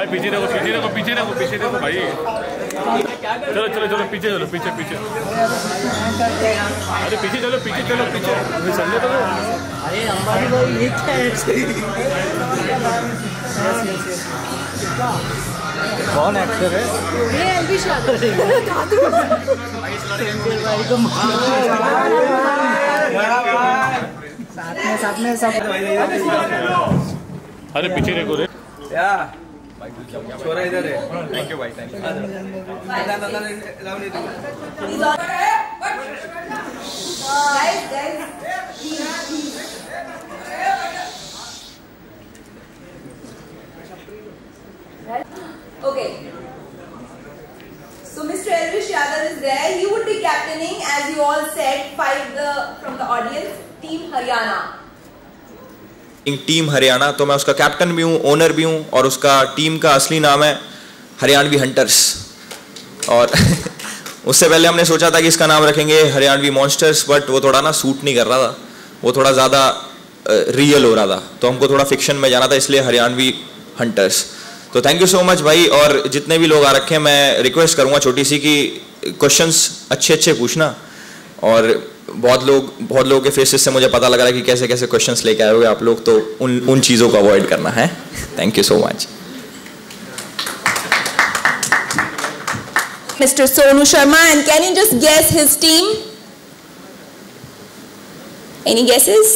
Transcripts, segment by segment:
पीछे देखो भाई। चलो चलो चलो पीछे चलो पीछे। अरे पीछे चलो पीछे। समझे तो अरे हमारी भाई ये क्या है? कौन एक्टर है? ये एलवी शादर भाई को साथ में सब। अरे पीछे देखो रे छोरा इधर है। थैंक यू भाई, thank you. Okay. So Mr. Elvish Yadav is there. He would be captaining, as you all said, from the audience, Team Haryana. Team Haryana, तो मैं उसका कैप्टन भी हूँ, ओनर भी हूँ, और उसका टीम का असली नाम है हरियाणवी हंटर्स। और उससे पहले हमने सोचा था कि इसका नाम रखेंगे हरियाणवी मॉन्स्टर्स, बट वो थोड़ा ना सूट नहीं कर रहा था, वो थोड़ा ज़्यादा रियल हो रहा था, तो हमको थोड़ा फिक्शन में जाना था, इसलिए हरियाणवी हंटर्स। तो थैंक यू सो मच भाई। और जितने भी लोग आ रखे हैं, मैं रिक्वेस्ट करूँगा छोटी सी कि क्वेश्चंस अच्छे पूछना, और बहुत लोगों के फेसेस से मुझे पता लग रहा है कि कैसे कैसे क्वेश्चंस लेके आए हुए आप लोग, तो उन चीज़ों को अवॉइड करना है। Thank you so much. Mr. Sonu Sharma, and can you just guess his team? Any guesses?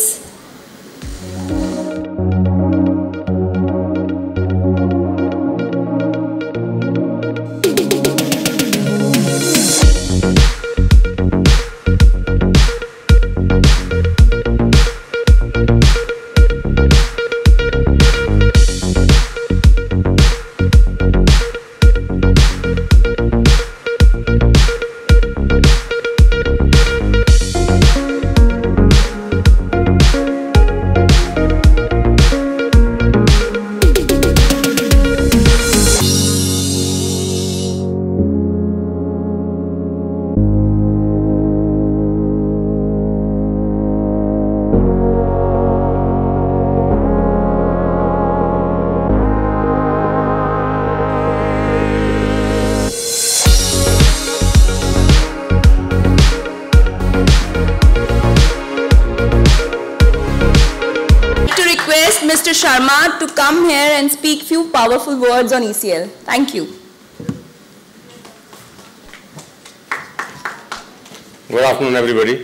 Mr. Sharma to come here and speak few powerful words on ECL. Thank you. Good afternoon everybody.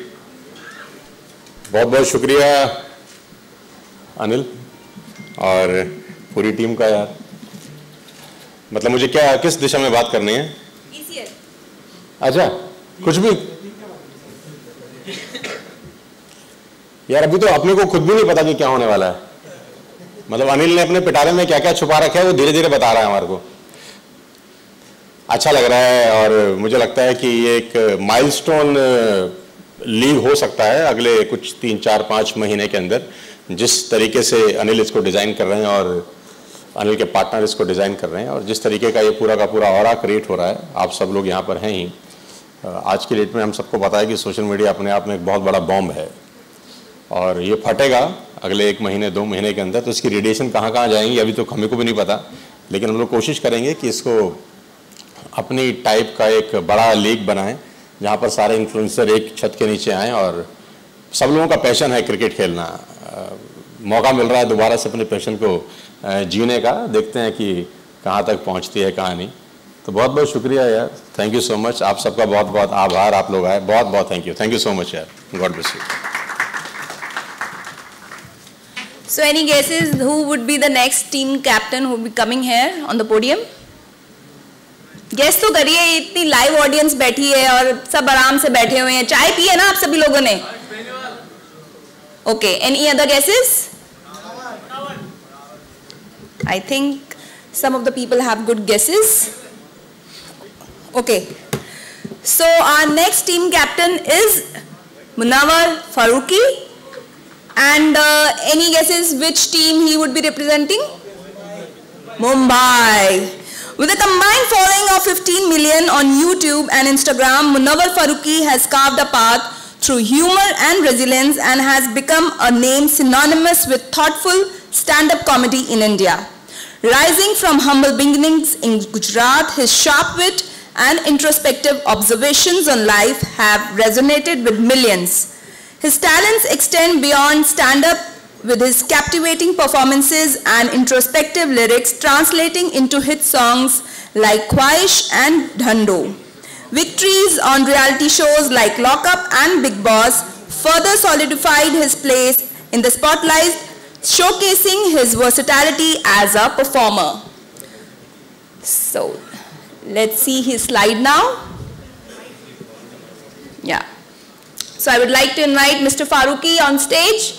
बहुत शुक्रिया अनिल और पूरी team का यार। मतलब मुझे क्या किस दिशा में बात करनी है? ECL. अच्छा, कुछ भी यार, अभी तो अपने को खुद भी नहीं पता कि क्या होने वाला है। मतलब अनिल ने अपने पिटारे में क्या क्या छुपा रखा है वो धीरे धीरे बता रहा है हमारे को। अच्छा लग रहा है, और मुझे लगता है कि ये एक माइलस्टोन लीग हो सकता है अगले कुछ 3-4-5 महीने के अंदर, जिस तरीके से अनिल इसको डिज़ाइन कर रहे हैं और अनिल के पार्टनर इसको डिज़ाइन कर रहे हैं, और जिस तरीके का ये पूरा का पूरा ऑरा क्रिएट हो रहा है। आप सब लोग यहाँ पर हैं ही। आज की डेट में हम सबको पता है कि सोशल मीडिया अपने आप में एक बहुत बड़ा बॉम्ब है, और ये फटेगा अगले 1 महीने 2 महीने के अंदर। तो इसकी रेडिएशन कहाँ कहाँ जाएंगी अभी तो हमें को भी नहीं पता, लेकिन हम लोग कोशिश करेंगे कि इसको अपनी टाइप का एक बड़ा लीग बनाएं, जहाँ पर सारे इन्फ्लुएंसर एक छत के नीचे आएँ, और सब लोगों का पैशन है क्रिकेट खेलना। मौका मिल रहा है दोबारा से अपने पैशन को जीने का। देखते हैं कि कहाँ तक पहुँचती है कहानी। तो बहुत बहुत शुक्रिया यार, थैंक यू सो मच। आप सबका बहुत बहुत आभार, आप लोग आए, बहुत बहुत थैंक यू सो मच यार। God bless you. So any guesses who would be the next team captain who will be coming here on the podium? Guess तो करिए, इतनी लाइव ऑडियंस बैठी है और सब आराम से बैठे हुए हैं। चाय पी है ना आप सभी लोगों ने? Okay, any other guesses? I think some of the people have good guesses. Okay, so our next team captain is Munawar Faruqi. And any guesses which team he would be representing? Mumbai. With a combined following of 15 million on YouTube and Instagram, Munawar Faruqi has carved a path through humor and resilience and has become a name synonymous with thoughtful stand-up comedy in India. Rising from humble beginnings in Gujarat, his sharp wit and introspective observations on life have resonated with millions. His talents extend beyond stand-up, with his captivating performances and introspective lyrics translating into hit songs like Khwaish and Dhando. Victories on reality shows like Lock Up and Big Boss further solidified his place in the spotlight, showcasing his versatility as a performer. So, let's see his slide now. Yeah. So I would like to invite Mr. Farooqi on stage.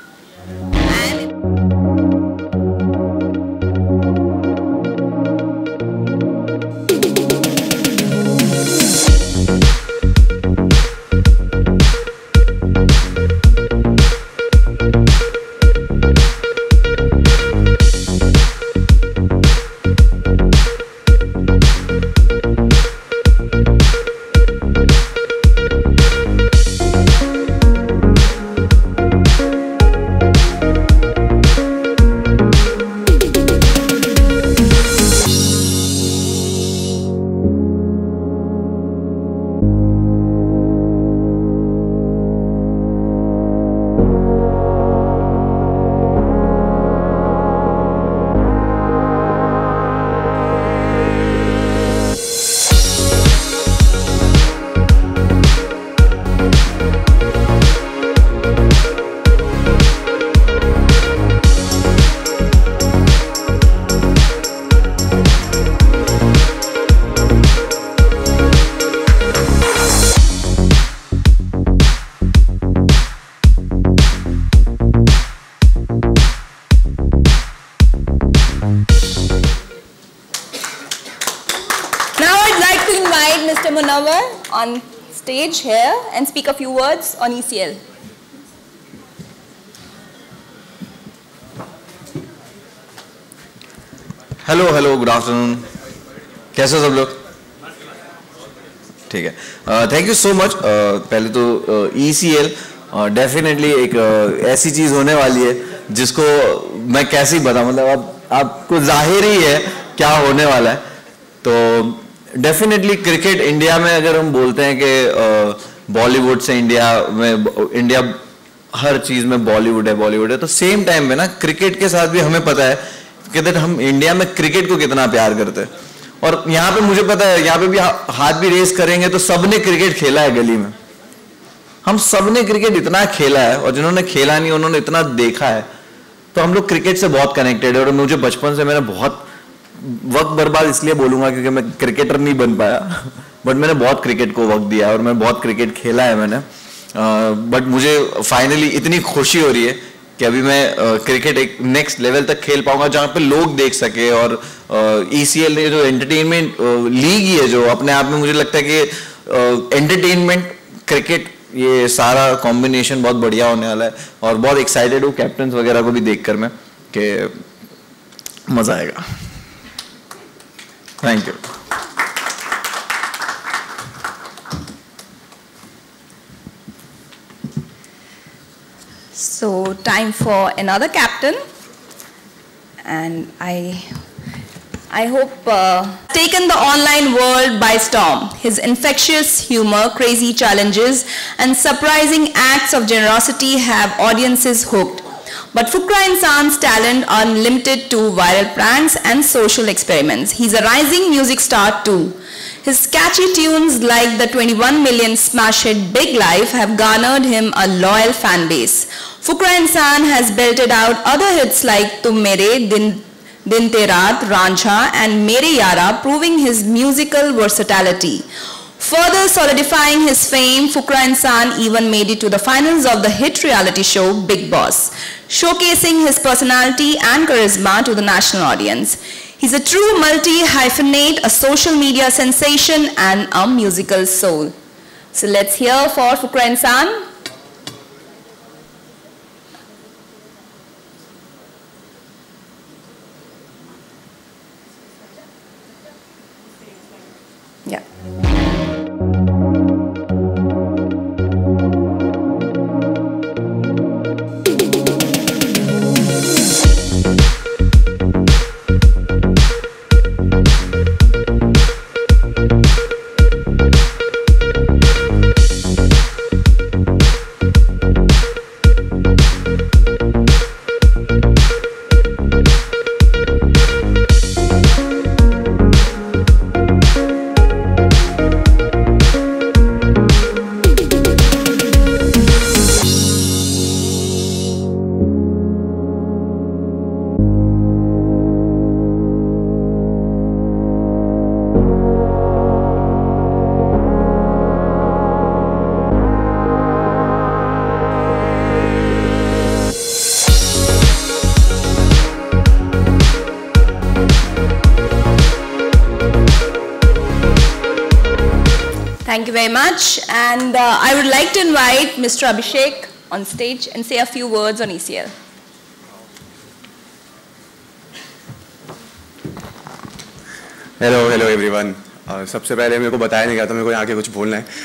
Mr. Munawar on stage here and speak a few words on ECL. Hello good afternoon, कैसे हो सब लोग? ठीक है, thank you so much. पहले तो ECL definitely एक ऐसी चीज़ होने वाली है जिसको मैं कैसे ही बताऊं, मतलब अब आपको जाहिर ही है क्या होने वाला है। तो डेफिनेटली क्रिकेट इंडिया में अगर हम बोलते हैं कि बॉलीवुड से इंडिया हर चीज़ में बॉलीवुड है, तो सेम टाइम में ना क्रिकेट के साथ भी हमें पता है कि हम इंडिया में क्रिकेट को कितना प्यार करते हैं। और यहाँ पे मुझे पता है, यहाँ पे भी हाथ भी रेस करेंगे तो सबने क्रिकेट खेला है गली में, हम सबने क्रिकेट इतना खेला है, और जिन्होंने खेला नहीं उन्होंने इतना देखा है। तो हम लोग क्रिकेट से बहुत कनेक्टेड है। और मुझे बचपन से मैंने बहुत वक्त बर्बाद इसलिए बोलूंगा क्योंकि मैं क्रिकेटर नहीं बन पाया, बट मैंने बहुत क्रिकेट को वक्त दिया और मैं बहुत क्रिकेट खेला है मैंने। बट मुझे फाइनली इतनी खुशी हो रही है कि अभी मैं क्रिकेट एक नेक्स्ट लेवल तक खेल पाऊंगा जहां पे लोग देख सके। और ECL ने जो एंटरटेनमेंट लीग ही है, जो अपने आप में मुझे लगता है कि एंटरटेनमेंट क्रिकेट ये सारा कॉम्बिनेशन बहुत बढ़िया होने वाला है। और बहुत एक्साइटेड हूँ कैप्टन वगैरह को भी देखकर मैं कि मजा आएगा। Thank you. So time for another captain, and I hope taken the online world by storm. His infectious humor, crazy challenges, and surprising acts of generosity have audiences hooked. But Fukra Insan's talent are limited to viral pranks and social experiments. He's a rising music star too. His catchy tunes like the 21 million smash hit Big Life have garnered him a loyal fan base. Fukra Insan has belted out other hits like Tum Mere, Din Terat, Ranjha and Mere Yara, proving his musical versatility. Further solidifying his fame, Fukra Insan even made it to the finals of the hit reality show Big Boss, showcasing his personality and charisma to the national audience. He's a true multi-hyphenate, a social media sensation and a musical soul. So let's hear for Fukra Insan. Yeah. Thank you very much. And I would like to invite Mr. Abhishek on stage and say a few words on ECL. Hello everyone. सबसे पहले मेरे को बताया नहीं गया था मेरे को यहाँ के कुछ बोलना है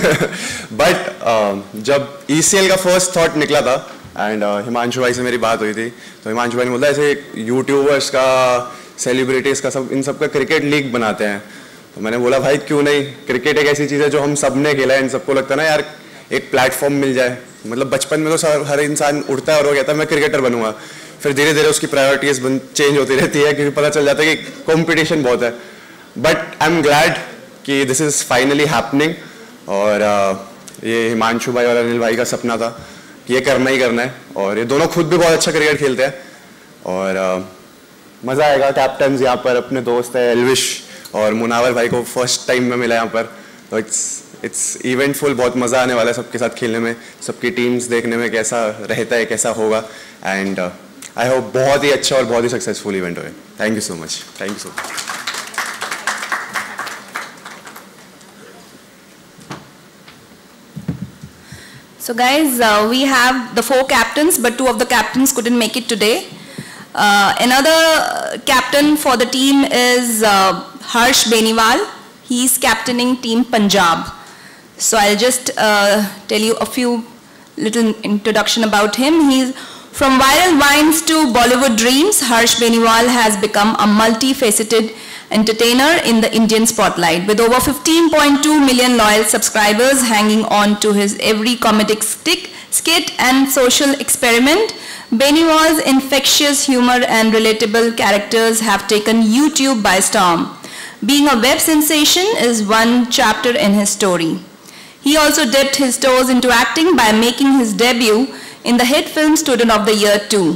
बट जब ECL का फर्स्ट थॉट निकला था एंड हिमांशु भाई से मेरी बात हुई थी तो हिमांशु भाई ने बोला ऐसे यूट्यूबर्स का, सेलिब्रिटीज़ का, सब इन सब का क्रिकेट लीग बनाते हैं। तो मैंने बोला भाई क्यों नहीं, क्रिकेट एक ऐसी चीज़ है जो हम सब ने खेला है, इन सबको लगता है ना यार एक प्लेटफॉर्म मिल जाए। मतलब बचपन में तो हर इंसान उठता है और वो कहता है मैं क्रिकेटर बनूंगा, फिर धीरे धीरे उसकी प्रायोरिटीज चेंज होती रहती है क्योंकि पता चल जाता है कि कॉम्पिटिशन बहुत है। बट आई एम ग्लैड कि दिस इज़ फाइनली हैपनिंग और ये हिमांशु भाई और अनिल भाई का सपना था कि ये करना ही करना है और ये दोनों खुद भी बहुत अच्छा क्रिकेट खेलते हैं और मज़ा आएगा। कैप्टन यहाँ पर अपने दोस्त है एल्विश और मुनावर भाई को फर्स्ट टाइम में मिला यहाँ पर, तो इट्स इवेंटफुल, बहुत मज़ा आने वाला है सबके साथ खेलने में, सबकी टीम्स देखने में कैसा रहता है, कैसा होगा एंड आई होप बहुत ही अच्छा और बहुत ही सक्सेसफुल इवेंट होगा। Thank you so much. Thank you so much. So guys, we have the 4 captains, but 2 of the captains couldn't make it today. Another captain for the team is Harsh Beniwal. He's captaining Team Punjab. So I'll just tell you a few little introduction about him. He's from viral vines to Bollywood dreams. Harsh Beniwal has become a multifaceted entertainer in the Indian spotlight. With over 15.2 million loyal subscribers hanging on to his every comedic skit and social experiment, Beniwal's infectious humor and relatable characters have taken YouTube by storm. Being a web sensation is one chapter in his story. He also dipped his toes into acting by making his debut in the hit film Student of the Year 2.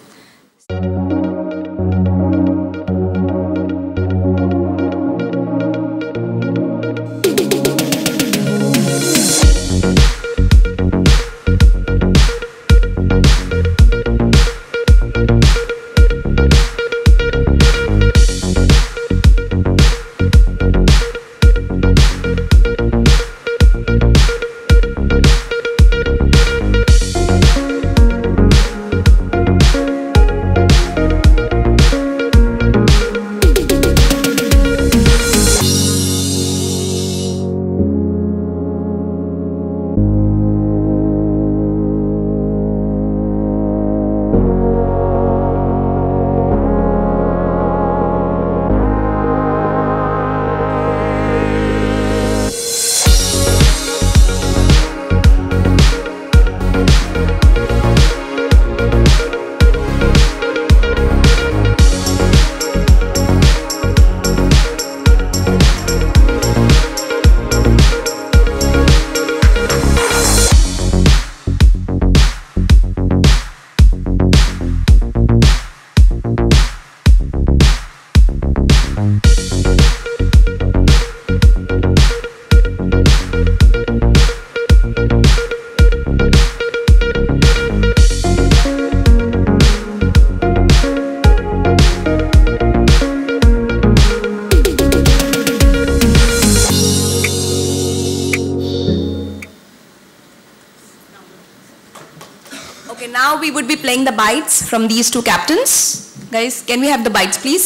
Now we would be playing the bites from these 2 captains. Guys, can we have the bites please?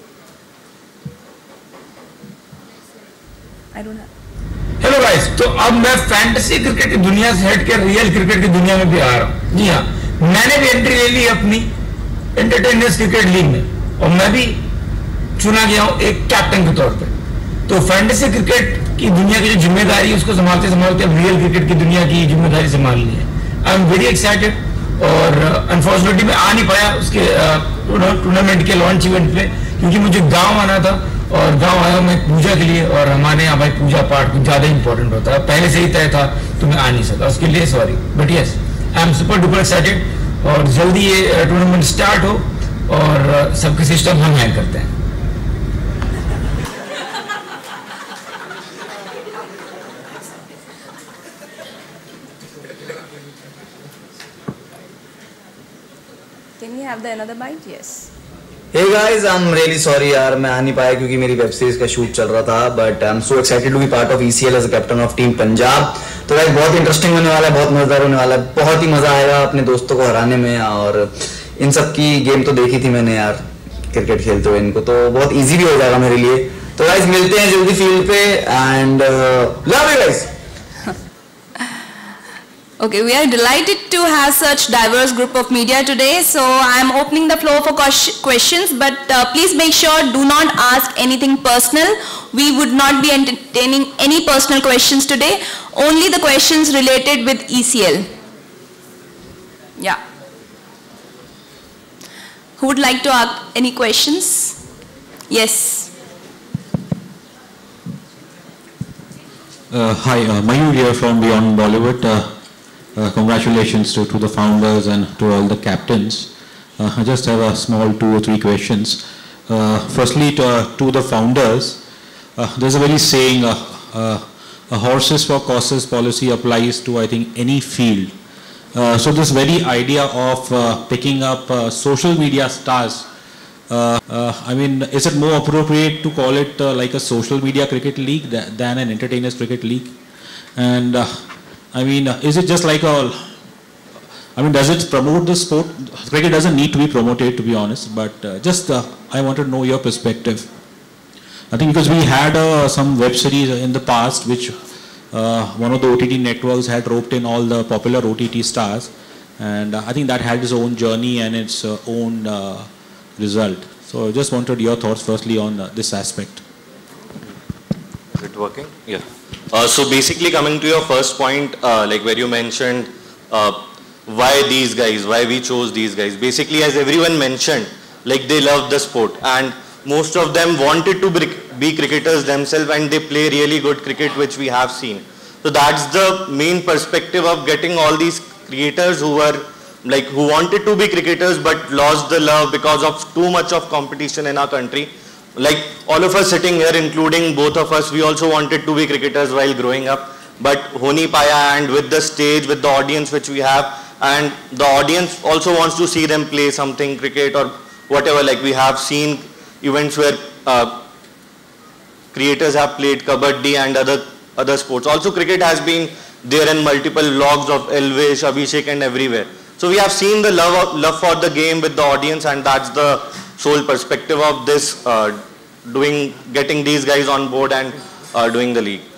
I don't have. Hello guys, तो अब मैं fantasy cricket की दुनिया से हट के real cricket की दुनिया में भी आ रहा हूँ। जी हाँ, मैंने भी एंट्री ले ली अपनी एंटरटेनर्स क्रिकेट लीग में और मैं भी चुना गया हूँ एक कैप्टन के तौर पे। तो फैंटेसी क्रिकेट की दुनिया की जो जिम्मेदारी है उसको संभालते संभालते अब रियल क्रिकेट की दुनिया की जिम्मेदारी संभाल ली है। आई एम वेरी एक्साइटेड और अनफॉर्चुनेटली मैं आ नहीं पाया उसके टूर्नामेंट के लॉन्च इवेंट पे क्योंकि मुझे गांव आना था और गांव आया मैं पूजा के लिए और हमारे यहाँ भाई पूजा पाठ कुछ ज़्यादा इंपॉर्टेंट होता है, पहले से ही तय था तो मैं आ नहीं सका, उसके लिए sorry. But yes, I am super duper excited और जल्दी ये टूर्नामेंट स्टार्ट हो और सबके सिस्टम हम हैंड करते हैं। Can we have the another bite? Yes. Hey guys, I'm really sorry यार मैं आ नहीं पाया क्योंकि मेरी वेब सीरीज का शूट चल रहा था, but I'm so excited to be part of ECL as a captain of team Punjab. तो गाइस बहुत इंटरेस्टिंग होने वाला है, बहुत मजेदार होने वाला है, बहुत ही मजा आएगा अपने दोस्तों को हराने में। और इन सब की गेम तो देखी थी मैंने यार क्रिकेट खेलते हुए, इनको तो बहुत इजी भी हो जाएगा मेरे लिए। तो गाइस मिलते हैं जल्दी फील्ड पे and love you guys. Okay, we are delighted to have such diverse group of media today. So I am opening the floor for questions, but please make sure do not ask anything personal. We would not be entertaining any personal questions today. Only the questions related with ECL. Yeah. Who would like to ask any questions? Yes. Hi, Mayur here from Beyond Bollywood. Congratulations to the founders and to all the captains. I just have a small 2 or 3 questions. Firstly, to the founders, there's a very saying, a horses for courses policy applies to, I think, any field. So this very idea of picking up social media stars, I mean, is it more appropriate to call it like a social media cricket league than an entertainers cricket league? And I mean, is it just like does it promote the sport? Cricket doesn't need to be promoted, to be honest, but I wanted to know your perspective. I think because we had some web series in the past which one of the OTT networks had roped in all the popular OTT stars, and I think that had its own journey and its own result. So I just wanted your thoughts firstly on this aspect. Is it working? Yeah. So basically coming to your first point, like where you mentioned why these guys, why we chose these guys. Basically, as everyone mentioned, like they love the sport and most of them wanted to be cricketers themselves, and they play really good cricket, which we have seen. So that's the main perspective of getting all these creators who were like, who wanted to be cricketers but lost the love because of too much of competition in our country. Like all of us sitting here, including both of us, we also wanted to be cricketers while growing up, but honi paya, and with the stage, with the audience which we have, and the audience also wants to see them play something, cricket or whatever. Like we have seen events where creators have played kabaddi and other sports. Also cricket has been there in multiple vlogs of Elvish, Abhishek and everywhere. So we have seen the love for the game with the audience, and that's the sole perspective of this getting these guys on board and doing the league.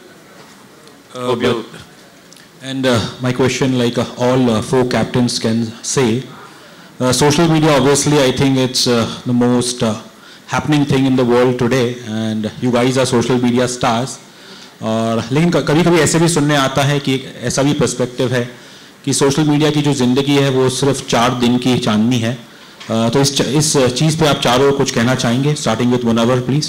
And my question, like all 4 captains can say, social media obviously I think it's the most happening thing in the world today, and you guys are social media stars. और लेकिन कभी-कभी ऐसे भी सुनने आता है कि ऐसा भी पर्सपेक्टिव है कि सोशल मीडिया की जो ज़िंदगी है वो सिर्फ 4 दिन की चांदनी है। तो इस चीज़ पे आप चारों कुछ कहना चाहेंगे, स्टार्टिंग विद मुनव्वर प्लीज।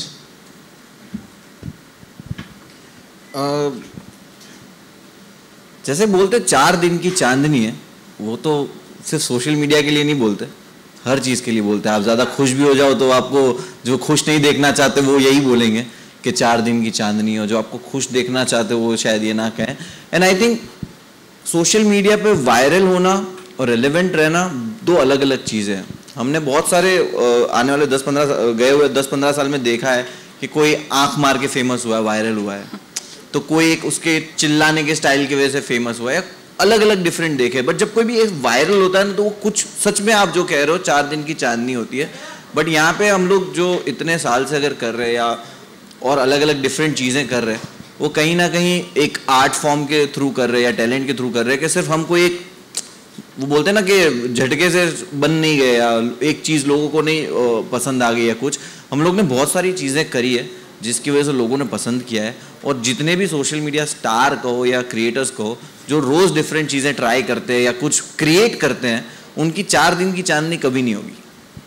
जैसे बोलते 4 दिन की चांदनी है, वो तो सिर्फ सोशल मीडिया के लिए नहीं बोलते, हर चीज़ के लिए बोलते हैं। आप ज़्यादा खुश भी हो जाओ तो आपको जो खुश नहीं देखना चाहते वो यही बोलेंगे कि 4 दिन की चांदनी हो, जो आपको खुश देखना चाहते वो शायद ये ना कहें। And I think social media पे वायरल होना और रेलेवेंट रहना 2 अलग अलग चीज़ें हैं। हमने बहुत सारे आने वाले 10-15 साल में देखा है कि कोई आंख मार के फेमस हुआ है, वायरल हुआ है, तो कोई एक उसके चिल्लाने के स्टाइल की वजह से फेमस हुआ है, अलग अलग डिफरेंट देखे। बट जब कोई भी एक वायरल होता है ना, तो वो कुछ सच में आप जो कह रहे हो 4 दिन की चांदनी होती है। बट यहाँ पे हम लोग जो इतने साल से अगर कर रहे हैं या और अलग अलग डिफरेंट चीज़ें कर रहे हैं, वो कहीं ना कहीं एक आर्ट फॉर्म के थ्रू कर रहे हैं या टैलेंट के थ्रू कर रहे हैं कि सिर्फ हमको एक, वो बोलते हैं ना कि झटके से बन नहीं गए या एक चीज़ लोगों को नहीं पसंद आ गई या कुछ। हम लोग ने बहुत सारी चीज़ें करी है जिसकी वजह से लोगों ने पसंद किया है। और जितने भी सोशल मीडिया स्टार कहो या क्रिएटर्स कहो जो रोज़ डिफरेंट चीज़ें ट्राई करते हैं या कुछ क्रिएट करते हैं, उनकी 4 दिन की चांदनी कभी नहीं होगी।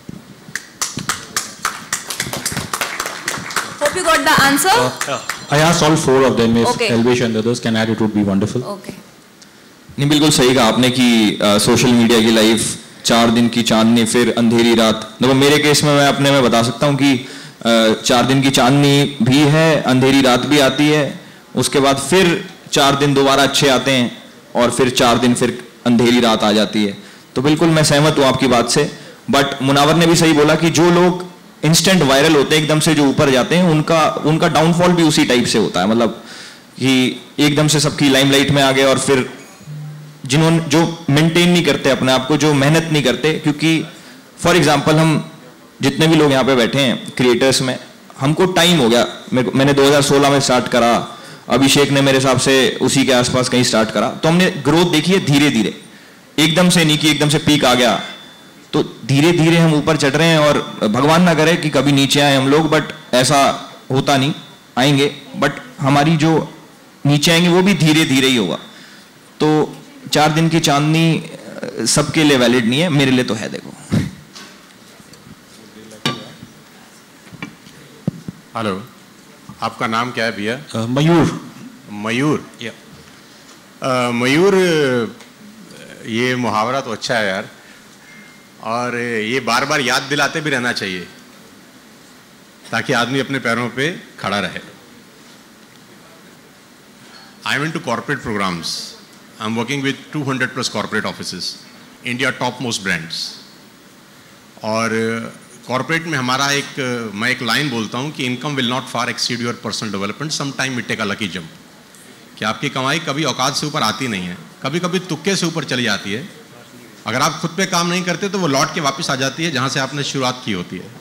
Hope you got the answer. I asked all 4 of them. If Okay. Elvish and others can add, it would be wonderful. Okay. नहीं, बिल्कुल सही कहा आपने कि सोशल मीडिया की लाइफ 4 दिन की चांदनी फिर अंधेरी रात। देखो मेरे केस में मैं अपने में बता सकता हूँ कि 4 दिन की चांदनी भी है, अंधेरी रात भी आती है, उसके बाद फिर 4 दिन दोबारा अच्छे आते हैं और फिर 4 दिन फिर अंधेरी रात आ जाती है। तो बिल्कुल मैं सहमत हूँ आपकी बात से। बट मुनावर ने भी सही बोला कि जो लोग इंस्टेंट वायरल होते हैं, एकदम से जो ऊपर जाते हैं, उनका डाउनफॉल भी उसी टाइप से होता है। मतलब कि एकदम से सबकी लाइमलाइट में आ गए और फिर जिन्होंने जो मेंटेन नहीं करते अपने आप को, जो मेहनत नहीं करते, क्योंकि फॉर एग्जांपल हम जितने भी लोग यहाँ पे बैठे हैं क्रिएटर्स में, हमको टाइम हो गया। मैंने 2016 में स्टार्ट करा, अभिषेक ने मेरे हिसाब से उसी के आसपास कहीं स्टार्ट करा, तो हमने ग्रोथ देखी है धीरे धीरे, एकदम से नहीं कि एकदम से पीक आ गया। तो धीरे धीरे हम ऊपर चढ़ रहे हैं और भगवान ना करे कि कभी नीचे आए हम लोग, बट ऐसा होता नहीं, आएंगे, बट हमारी जो नीचे आएंगे वो भी धीरे धीरे ही होगा। तो 4 दिन की चांदनी सबके लिए वैलिड नहीं है, मेरे लिए तो है। देखो, हेलो, आपका नाम क्या है भैया? मयूर। मयूर, मयूर, ये मुहावरा तो अच्छा है यार, और ये बार बार याद दिलाते भी रहना चाहिए ताकि आदमी अपने पैरों पे खड़ा रहे। I am into corporate programs, I am working with 200+ corporate offices, India top most brands. और कॉर्पोरेट में हमारा मैं एक लाइन बोलता हूँ कि income will not far exceed your personal development, some time it take a lucky jump. कि आपकी कमाई कभी औकात से ऊपर आती नहीं है, कभी कभी तुक्के से ऊपर चली जाती है। अगर आप खुद पे काम नहीं करते तो वो लौट के वापस आ जाती है जहाँ से आपने शुरुआत की होती है।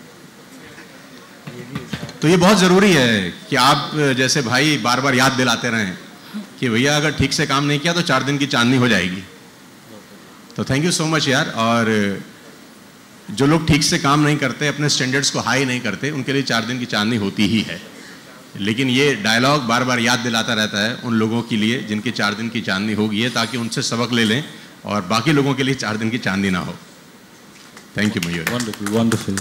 तो ये बहुत ज़रूरी है कि आप जैसे भाई बार बार याद दिलाते रहें कि भैया अगर ठीक से काम नहीं किया तो 4 दिन की चांदनी हो जाएगी। तो थैंक यू सो मच यार। और जो लोग ठीक से काम नहीं करते, अपने स्टैंडर्ड्स को हाई नहीं करते, उनके लिए 4 दिन की चांदनी होती ही है। लेकिन ये डायलॉग बार बार याद दिलाता रहता है उन लोगों के लिए जिनकी 4 दिन की चांदनी होगी है, ताकि उनसे सबक ले लें और बाकी लोगों के लिए 4 दिन की चांदनी ना हो। Thank you Mayur. Wonderful, wonderful.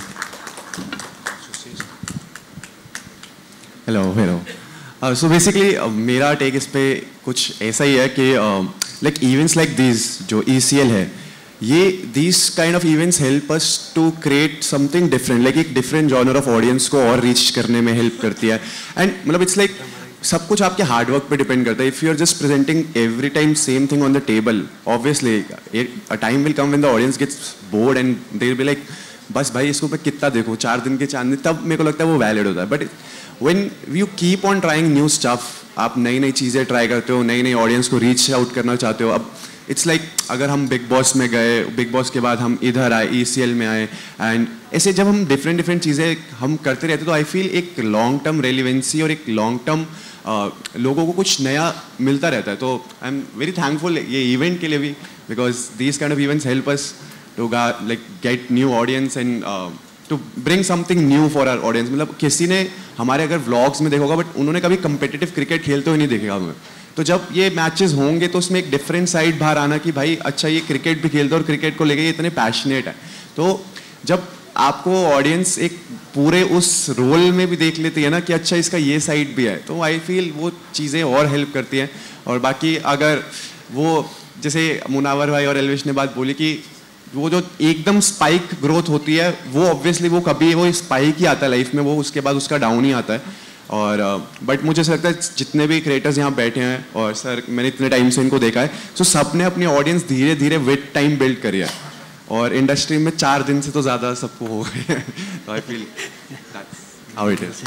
Hello, so basically मेरा टेक इस पे कुछ ऐसा ही है कि लाइक इवेंट्स लाइक दिस जो ECL है, ये this kind of events help us to create something different, like एक डिफरेंट जॉनर ऑफ ऑडियंस को और रीच करने में हेल्प करती है। एंड मतलब इट्स लाइक सब कुछ आपके हार्डवर्क पे डिपेंड करता है। If you are just presenting every time same thing on the table, obviously a time will come when the audience gets bored and they will be like बस भाई इसको मैं कितना देखूं, 4 दिन की चांदनी, तब मेरे को लगता है वो वैलिड होता है। But when you keep on trying new stuff, आप नई नई चीज़ें ट्राई करते हो, नई नई ऑडियंस को रीच आउट करना चाहते हो। अब इट्स लाइक अगर हम बिग बॉस में गए, बिग बॉस के बाद हम इधर आए, ECL में आए, एंड ऐसे जब हम डिफरेंट चीज़ें हम करते रहते तो आई फील एक लॉन्ग टर्म रेलिवेंसी और एक लॉन्ग टर्म लोगों को कुछ नया मिलता रहता है। तो आई एम वेरी थैंकफुल ये इवेंट के लिए भी, because these kind of events help us to like get new audience and to bring something new for our audience. मतलब किसी ने हमारे अगर व्लॉग्स में देखा होगा बट उन्होंने कभी कंपेटिटिव क्रिकेट खेलते हुए नहीं देखेगा हमें, तो जब ये मैचेस होंगे तो उसमें एक डिफरेंट साइड बाहर आना कि भाई अच्छा ये क्रिकेट भी खेलते हैं और क्रिकेट को लेके ये इतने पैशनेट है। तो जब आपको ऑडियंस एक पूरे उस रोल में भी देख लेती है ना कि अच्छा इसका ये साइड भी है, तो आई फील वो चीज़ें और हेल्प करती हैं। और बाकी अगर वो जैसे मुनावर भाई और एल्विश ने बात बोली कि वो जो एकदम स्पाइक ग्रोथ होती है वो ऑब्वियसली वो कभी वो स्पाइक ही आता है लाइफ में, वो उसके बाद उसका डाउन ही आता है। और बट मुझे ऐसा लगता है जितने भी क्रिएटर्स यहाँ बैठे हैं और सर मैंने इतने टाइम से इनको देखा है, तो सब ने अपनी ऑडियंस धीरे धीरे विद टाइम बिल्ड करी है और इंडस्ट्री में 4 दिन से तो ज़्यादा सबको हो गए हैं। तो I feel that's how it is.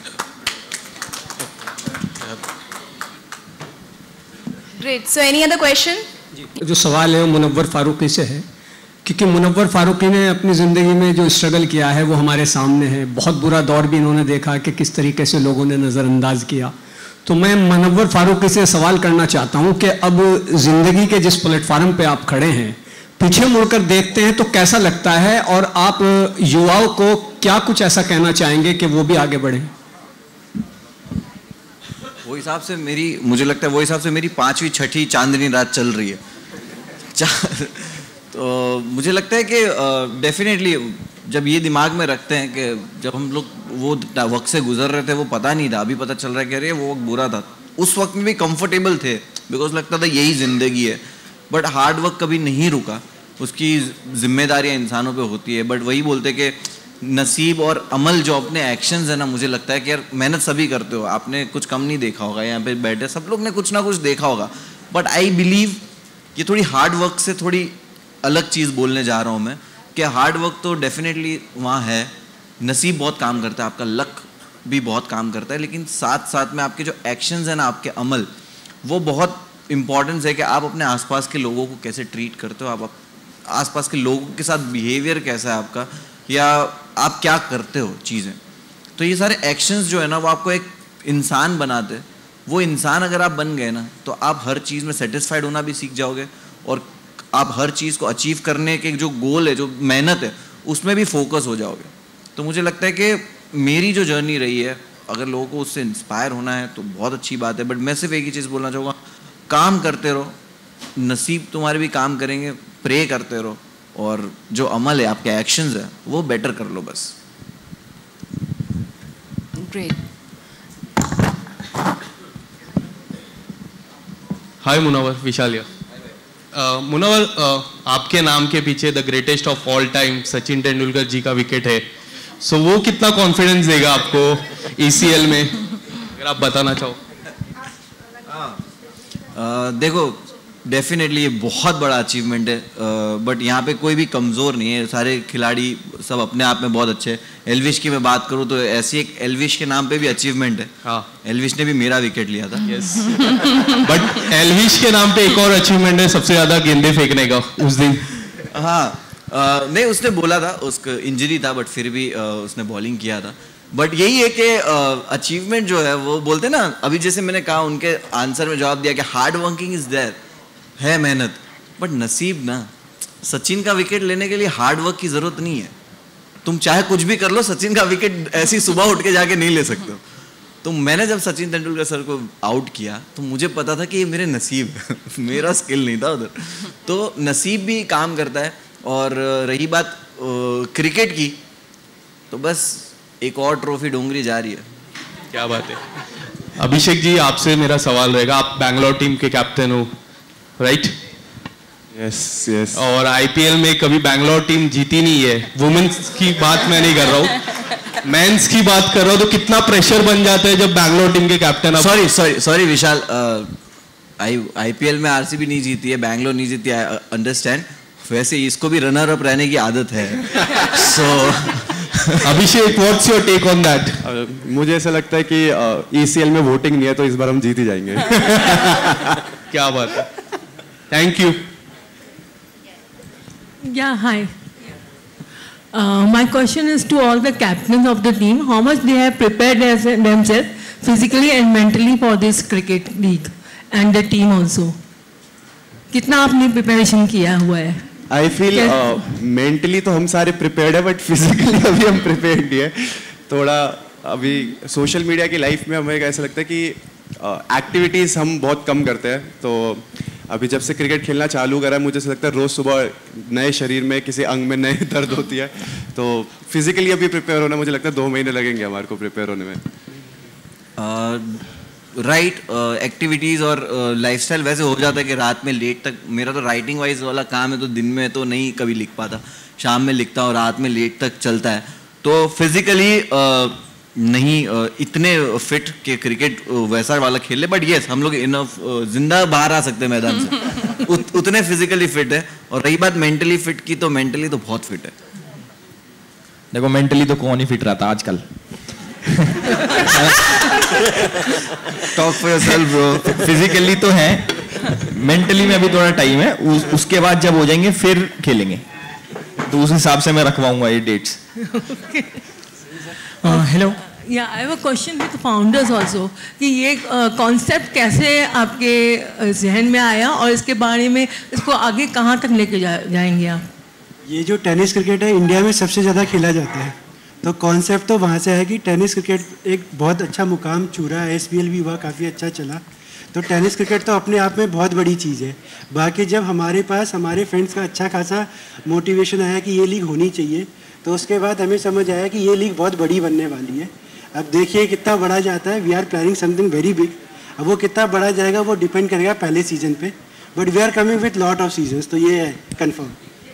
Great, so any other question? जो सवाल है वो मुनव्वर फारूकी से है, क्योंकि मुनव्वर फारूकी ने अपनी ज़िंदगी में जो स्ट्रगल किया है वो हमारे सामने है। बहुत बुरा दौर भी इन्होंने देखा कि किस तरीके से लोगों ने नज़रअंदाज किया। तो मैं मुनव्वर फारूकी से सवाल करना चाहता हूँ कि अब ज़िंदगी के जिस प्लेटफार्म पे आप खड़े हैं, पीछे मुड़कर देखते हैं तो कैसा लगता है, और आप युवाओं को क्या कुछ ऐसा कहना चाहेंगे कि वो भी आगे बढ़ें? वो हिसाब से मुझे लगता है वो हिसाब से मेरी 5वीं 6ठी चांदनी रात चल रही है। तो मुझे लगता है कि डेफिनेटली जब ये दिमाग में रखते हैं कि जब हम लोग वो वक्त से गुजर रहे थे वो पता नहीं था, अभी पता चल रहा है कि अरे वो वक्त बुरा था। उस वक्त में भी कंफर्टेबल थे बिकॉज लगता था यही ज़िंदगी है, बट हार्ड वर्क कभी नहीं रुका, उसकी जिम्मेदारियाँ इंसानों पे होती है। बट वही बोलते कि नसीब और अमल जो अपने एक्शंस है ना, मुझे लगता है कि यार मेहनत सभी करते हो, आपने कुछ कम नहीं देखा होगा, यहाँ पे बैठे सब लोग ने कुछ ना कुछ देखा होगा। बट आई बिलीव ये थोड़ी हार्ड वर्क से थोड़ी अलग चीज़ बोलने जा रहा हूँ मैं, आपके हार्ड वर्क तो डेफिनेटली वहाँ है, नसीब बहुत काम करता है, आपका लक भी बहुत काम करता है, लेकिन साथ साथ में आपके जो एक्शंस हैं ना, आपके अमल, वो बहुत इम्पॉर्टेंस है कि आप अपने आसपास के लोगों को कैसे ट्रीट करते हो, आप आसपास के लोगों के साथ बिहेवियर कैसा है आपका, या आप क्या करते हो चीज़ें। तो ये सारे एक्शंस जो है ना, वो आपको एक इंसान बनाते हैं। वो इंसान अगर आप बन गए ना, तो आप हर चीज़ में सेटिस्फाइड होना भी सीख जाओगे, और आप हर चीज़ को अचीव करने के जो गोल है, जो मेहनत है, उसमें भी फोकस हो जाओगे। तो मुझे लगता है कि मेरी जो जर्नी रही है, अगर लोगों को उससे इंस्पायर होना है तो बहुत अच्छी बात है, बट मैं सिर्फ एक ही चीज़ बोलना चाहूँगा, काम करते रहो, नसीब तुम्हारे भी काम करेंगे, प्रे करते रहो, और जो अमल है, आपके एक्शंस है, वो बेटर कर लो बस। Great. हाय मुनव्वर, विशाल या। मुनव्वर, आपके नाम के पीछे the greatest of all time Sachin Tendulkar ji का विकेट है, सो वो कितना कॉन्फिडेंस देगा आपको ECL में, अगर आप बताना चाहो। देखो, डेफिनेटली ये बहुत बड़ा अचीवमेंट है, बट यहाँ पे कोई भी कमज़ोर नहीं है, सारे खिलाड़ी सब अपने आप में बहुत अच्छे हैं। एल्विश की मैं बात करूँ तो ऐसी एक एल्विश के नाम पे भी अचीवमेंट है। हाँ, एल्विश ने भी मेरा विकेट लिया था। यस, बट एल्विश के नाम पे एक और अचीवमेंट है, सबसे ज़्यादा गेंदे फेंकने का उस दिन। हाँ, नहीं, उसने बोला था, उसका इंजरी था, बट फिर भी उसने बॉलिंग किया था। बट यही है कि अचीवमेंट जो है, वो बोलते ना, अभी जैसे मैंने कहा, उनके आंसर में जवाब दिया कि हार्ड वर्किंग इज देयर, है मेहनत, बट नसीब ना। सचिन का विकेट लेने के लिए हार्ड वर्क की जरूरत नहीं है, तुम चाहे कुछ भी कर लो, सचिन का विकेट ऐसी सुबह उठ के जाके नहीं ले सकते हो। तो मैंने जब सचिन तेंदुलकर सर को आउट किया तो मुझे पता था कि ये मेरे नसीब है मेरा स्किल नहीं था उधर। तो नसीब भी काम करता है। और रही बात क्रिकेट की, तो बस एक और ट्रॉफी डोंगरी जा रही है। क्या बात है। अभिषेक जी, आपसे मेरा सवाल रहेगा, आप बैंगलोर टीम के कैप्टन हो, राइट? Yes yes. और IPL में कभी बैंगलोर टीम जीती नहीं है। वुमेन्स की बात मैं नहीं कर रहा हूँ, मेंस की बात कर रहा हूँ। तो कितना प्रेशर बन जाता है जब बैंगलोर टीम के कैप्टन। सॉरी विशाल, IPL में RCB नहीं जीती है, बैंगलोर नहीं जीती है, अंडरस्टैंड। वैसे इसको भी रनर अप रहने की आदत है। So Abhishek, what's your take on that? मुझे ऐसा लगता है कि ECL में वोटिंग नहीं है, तो इस बार हम जीत ही जाएंगे। क्या बात है, thank you. Yeah, hi. My question is to all the captains of the team. How much they have prepared themselves physically and mentally for this cricket league and the team also? कितना आपने preparation किया हुआ है? I feel mentally तो हम सारे prepared है, but physically अभी हम prepared नहीं है। थोड़ा अभी सोशल मीडिया की लाइफ में हमें ऐसा लगता है कि एक्टिविटीज़ हम बहुत कम करते हैं। तो अभी जब से क्रिकेट खेलना चालू करा है, मुझे ऐसा लगता है रोज़ सुबह नए शरीर में किसी अंग में नए दर्द होती है। तो फिजिकली अभी प्रिपेयर होना, मुझे लगता है 2 महीने लगेंगे हमारे को प्रिपेयर होने में। राइट, एक्टिविटीज़ और लाइफस्टाइल वैसे हो जाता है कि रात में लेट तक, मेरा तो राइटिंग वाइज वाला काम है, तो दिन में तो नहीं कभी लिख पाता, शाम में लिखता हूँ, रात में लेट तक चलता है। तो फिजिकली नहीं इतने फिट के क्रिकेट वैसा वाला खेल ले, बट येस हम लोग इनफ जिंदा बाहर आ सकते हैं मैदान से, उतने फिजिकली फिट है। और रही बात मेंटली फिट की, तो मेंटली तो बहुत फिट है। देखो, मेंटली तो कौन ही फिट रहता आजकल। Talk for yourself bro. Physically तो है, मेंटली में अभी थोड़ा टाइम है, उसके बाद जब हो जाएंगे फिर खेलेंगे, तो उस हिसाब से मैं रखवाऊंगा ये dates. Hello, yeah I have a question with founders also कि ये कॉन्सेप्ट कैसे आपके जहन में आया और इसके बारे में इसको आगे कहाँ तक लेके जाएंगे आप? ये जो टेनिस क्रिकेट है, इंडिया में सबसे ज़्यादा खेला जाता है, तो कॉन्सेप्ट तो वहाँ से है कि टेनिस क्रिकेट एक बहुत अच्छा मुकाम छू रहा है। SPL भी हुआ, काफ़ी अच्छा चला। तो टेनिस क्रिकेट तो अपने आप में बहुत बड़ी चीज़ है। बाकी जब हमारे पास हमारे फ्रेंड्स का अच्छा खासा मोटिवेशन आया कि ये लीग होनी चाहिए, तो उसके बाद हमें समझ आया कि ये लीग बहुत बड़ी बनने वाली है। अब देखिए कितना बड़ा जाता है। We are planning something very big. अब वो कितना बड़ा जाएगा वो डिपेंड करेगा पहले सीजन पे, but we are coming with lot of seasons, तो ये है confirm.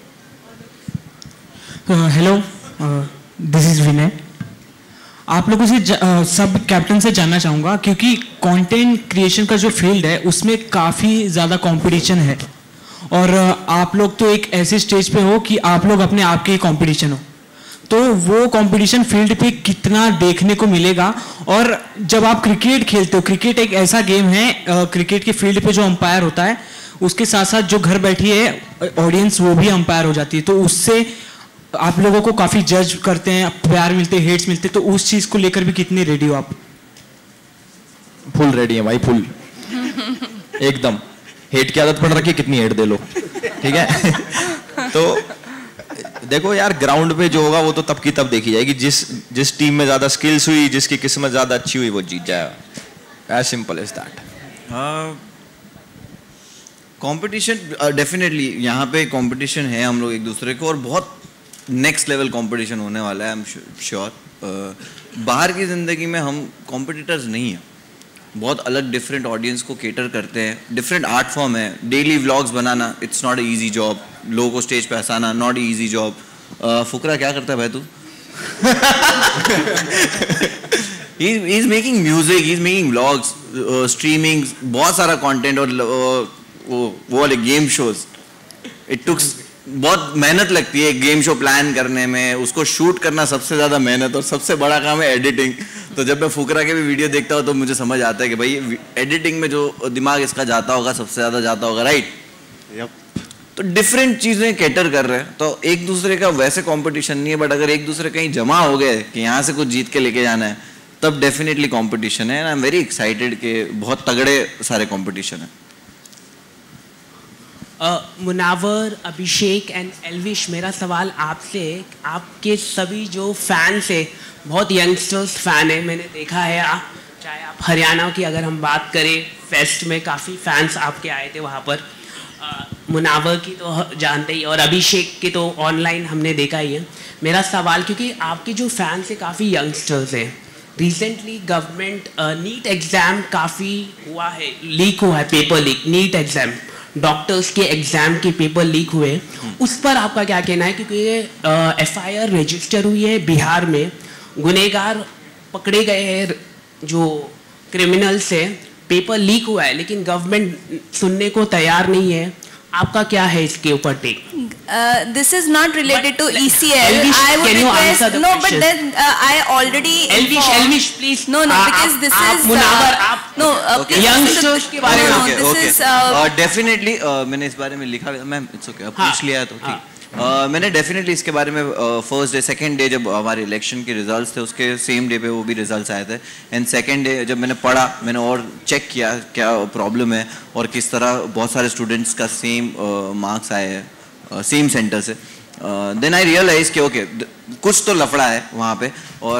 Hello, this is Vinay. आप लोगों से सब कैप्टन से जानना चाहूँगा, क्योंकि कंटेंट क्रिएशन का जो फील्ड है उसमें काफ़ी ज़्यादा कंपटीशन है, और आप लोग तो एक ऐसे स्टेज पे हो कि आप लोग अपने आप के कंपटीशन हो, तो वो कंपटीशन फील्ड पे कितना देखने को मिलेगा। और जब आप क्रिकेट खेलते हो, क्रिकेट एक ऐसा गेम है, क्रिकेट के फील्ड पे जो अंपायर होता है उसके साथ साथ जो घर बैठी है ऑडियंस वो भी अंपायर हो जाती है, तो उससे आप लोगों को काफी जज करते हैं, प्यार मिलते हैं, हेट्स मिलते हैं, तो उस चीज को लेकर भी कितने रेडी हो आप? फुल रेडी है भाई, फुल एकदम। हेट की आदत पड़ रखी है, कितनी हेट दे लो, ठीक है। तो देखो यार, ग्राउंड पे जो होगा वो तो तब की तब देखी जाएगी। जिस टीम में ज्यादा स्किल्स हुई, जिसकी किस्मत ज्यादा अच्छी हुई, वो जीत जाएगा। As simple as that. Competition definitely यहाँ पे कंपटीशन है हम लोग एक दूसरे को, और बहुत नेक्स्ट लेवल कंपटीशन होने वाला है, आई एम श्योर। बाहर की ज़िंदगी में हम कॉम्पिटिटर्स नहीं हैं, बहुत अलग डिफरेंट ऑडियंस को केटर करते हैं, डिफरेंट आर्ट फॉर्म है। डेली व्लॉग्स बनाना it's not a easy job, लोगों को स्टेज पे हंसाना not a easy job. Fukra क्या करता है भाई तू? he is making music, he is making vlogs, streaming, बहुत सारा कंटेंट, और वो वाले गेम शोज। इट टुक्स बहुत मेहनत लगती है गेम शो प्लान करने में, उसको शूट करना सबसे ज़्यादा मेहनत, और सबसे बड़ा काम है एडिटिंग। तो जब मैं फुकरा के भी वीडियो देखता हूँ तो मुझे समझ आता है कि भाई एडिटिंग में जो दिमाग इसका जाता होगा सबसे ज़्यादा जाता होगा, राइट? तो डिफरेंट चीज़ें कैटर कर रहे हैं, तो एक दूसरे का वैसे कंपटीशन नहीं है, बट अगर एक दूसरे कहीं जमा हो गए कि यहाँ से कुछ जीत के लेके जाना है, तब डेफिनेटली कंपटीशन है। आई एम वेरी एक्साइटेड कि बहुत तगड़े सारे कंपटीशन है। मुनावर, अभिषेक एंड एल्विश, मेरा सवाल आपसे, आपके सभी जो फैंस है, बहुत यंगस्टर्स फैन है, मैंने देखा है। चाहे आप हरियाणा की अगर हम बात करें, फेस्ट में काफ़ी फैंस आपके आए थे वहाँ पर। मुनावर की तो जानते ही, और अभिषेक के तो ऑनलाइन हमने देखा ही है। मेरा सवाल, क्योंकि आपके जो फैंस है काफ़ी यंगस्टर्स हैं, रिसेंटली गवर्नमेंट नीट एग्ज़ाम काफ़ी हुआ है, लीक हुआ है, paper leak, NEET exam, doctors के एग्ज़ाम के पेपर लीक हुए, उस पर आपका क्या कहना है? क्योंकि FIR रजिस्टर हुई है बिहार में, गुनहगार पकड़े गए हैं, जो क्रिमिनल्स है, पेपर लीक हुआ है, लेकिन गवर्नमेंट सुनने को तैयार नहीं है। आपका क्या है इसके ऊपर take? This is not related to ECL. Elvish, I would can you request, answer the no, question? but then I already Elvish, please. No, because this is Munawar, no, youngsters के बारे में this is डेफिनेटली मैंने इस बारे में लिखा, ma'am it's okay, अब पूछ लिया तो ठीक। मैंने डेफिनेटली इसके बारे में फर्स्ट डे सेकंड डे जब हमारे इलेक्शन के रिजल्ट्स थे, उसके सेम डे पे वो भी रिजल्ट्स आए थे, एंड सेकंड डे जब मैंने पढ़ा, मैंने और चेक किया क्या प्रॉब्लम है और किस तरह बहुत सारे स्टूडेंट्स का सेम मार्क्स आए हैं सेम सेंटर से, देन आई रियलाइज कि ओके कुछ तो लफड़ा है वहाँ पे,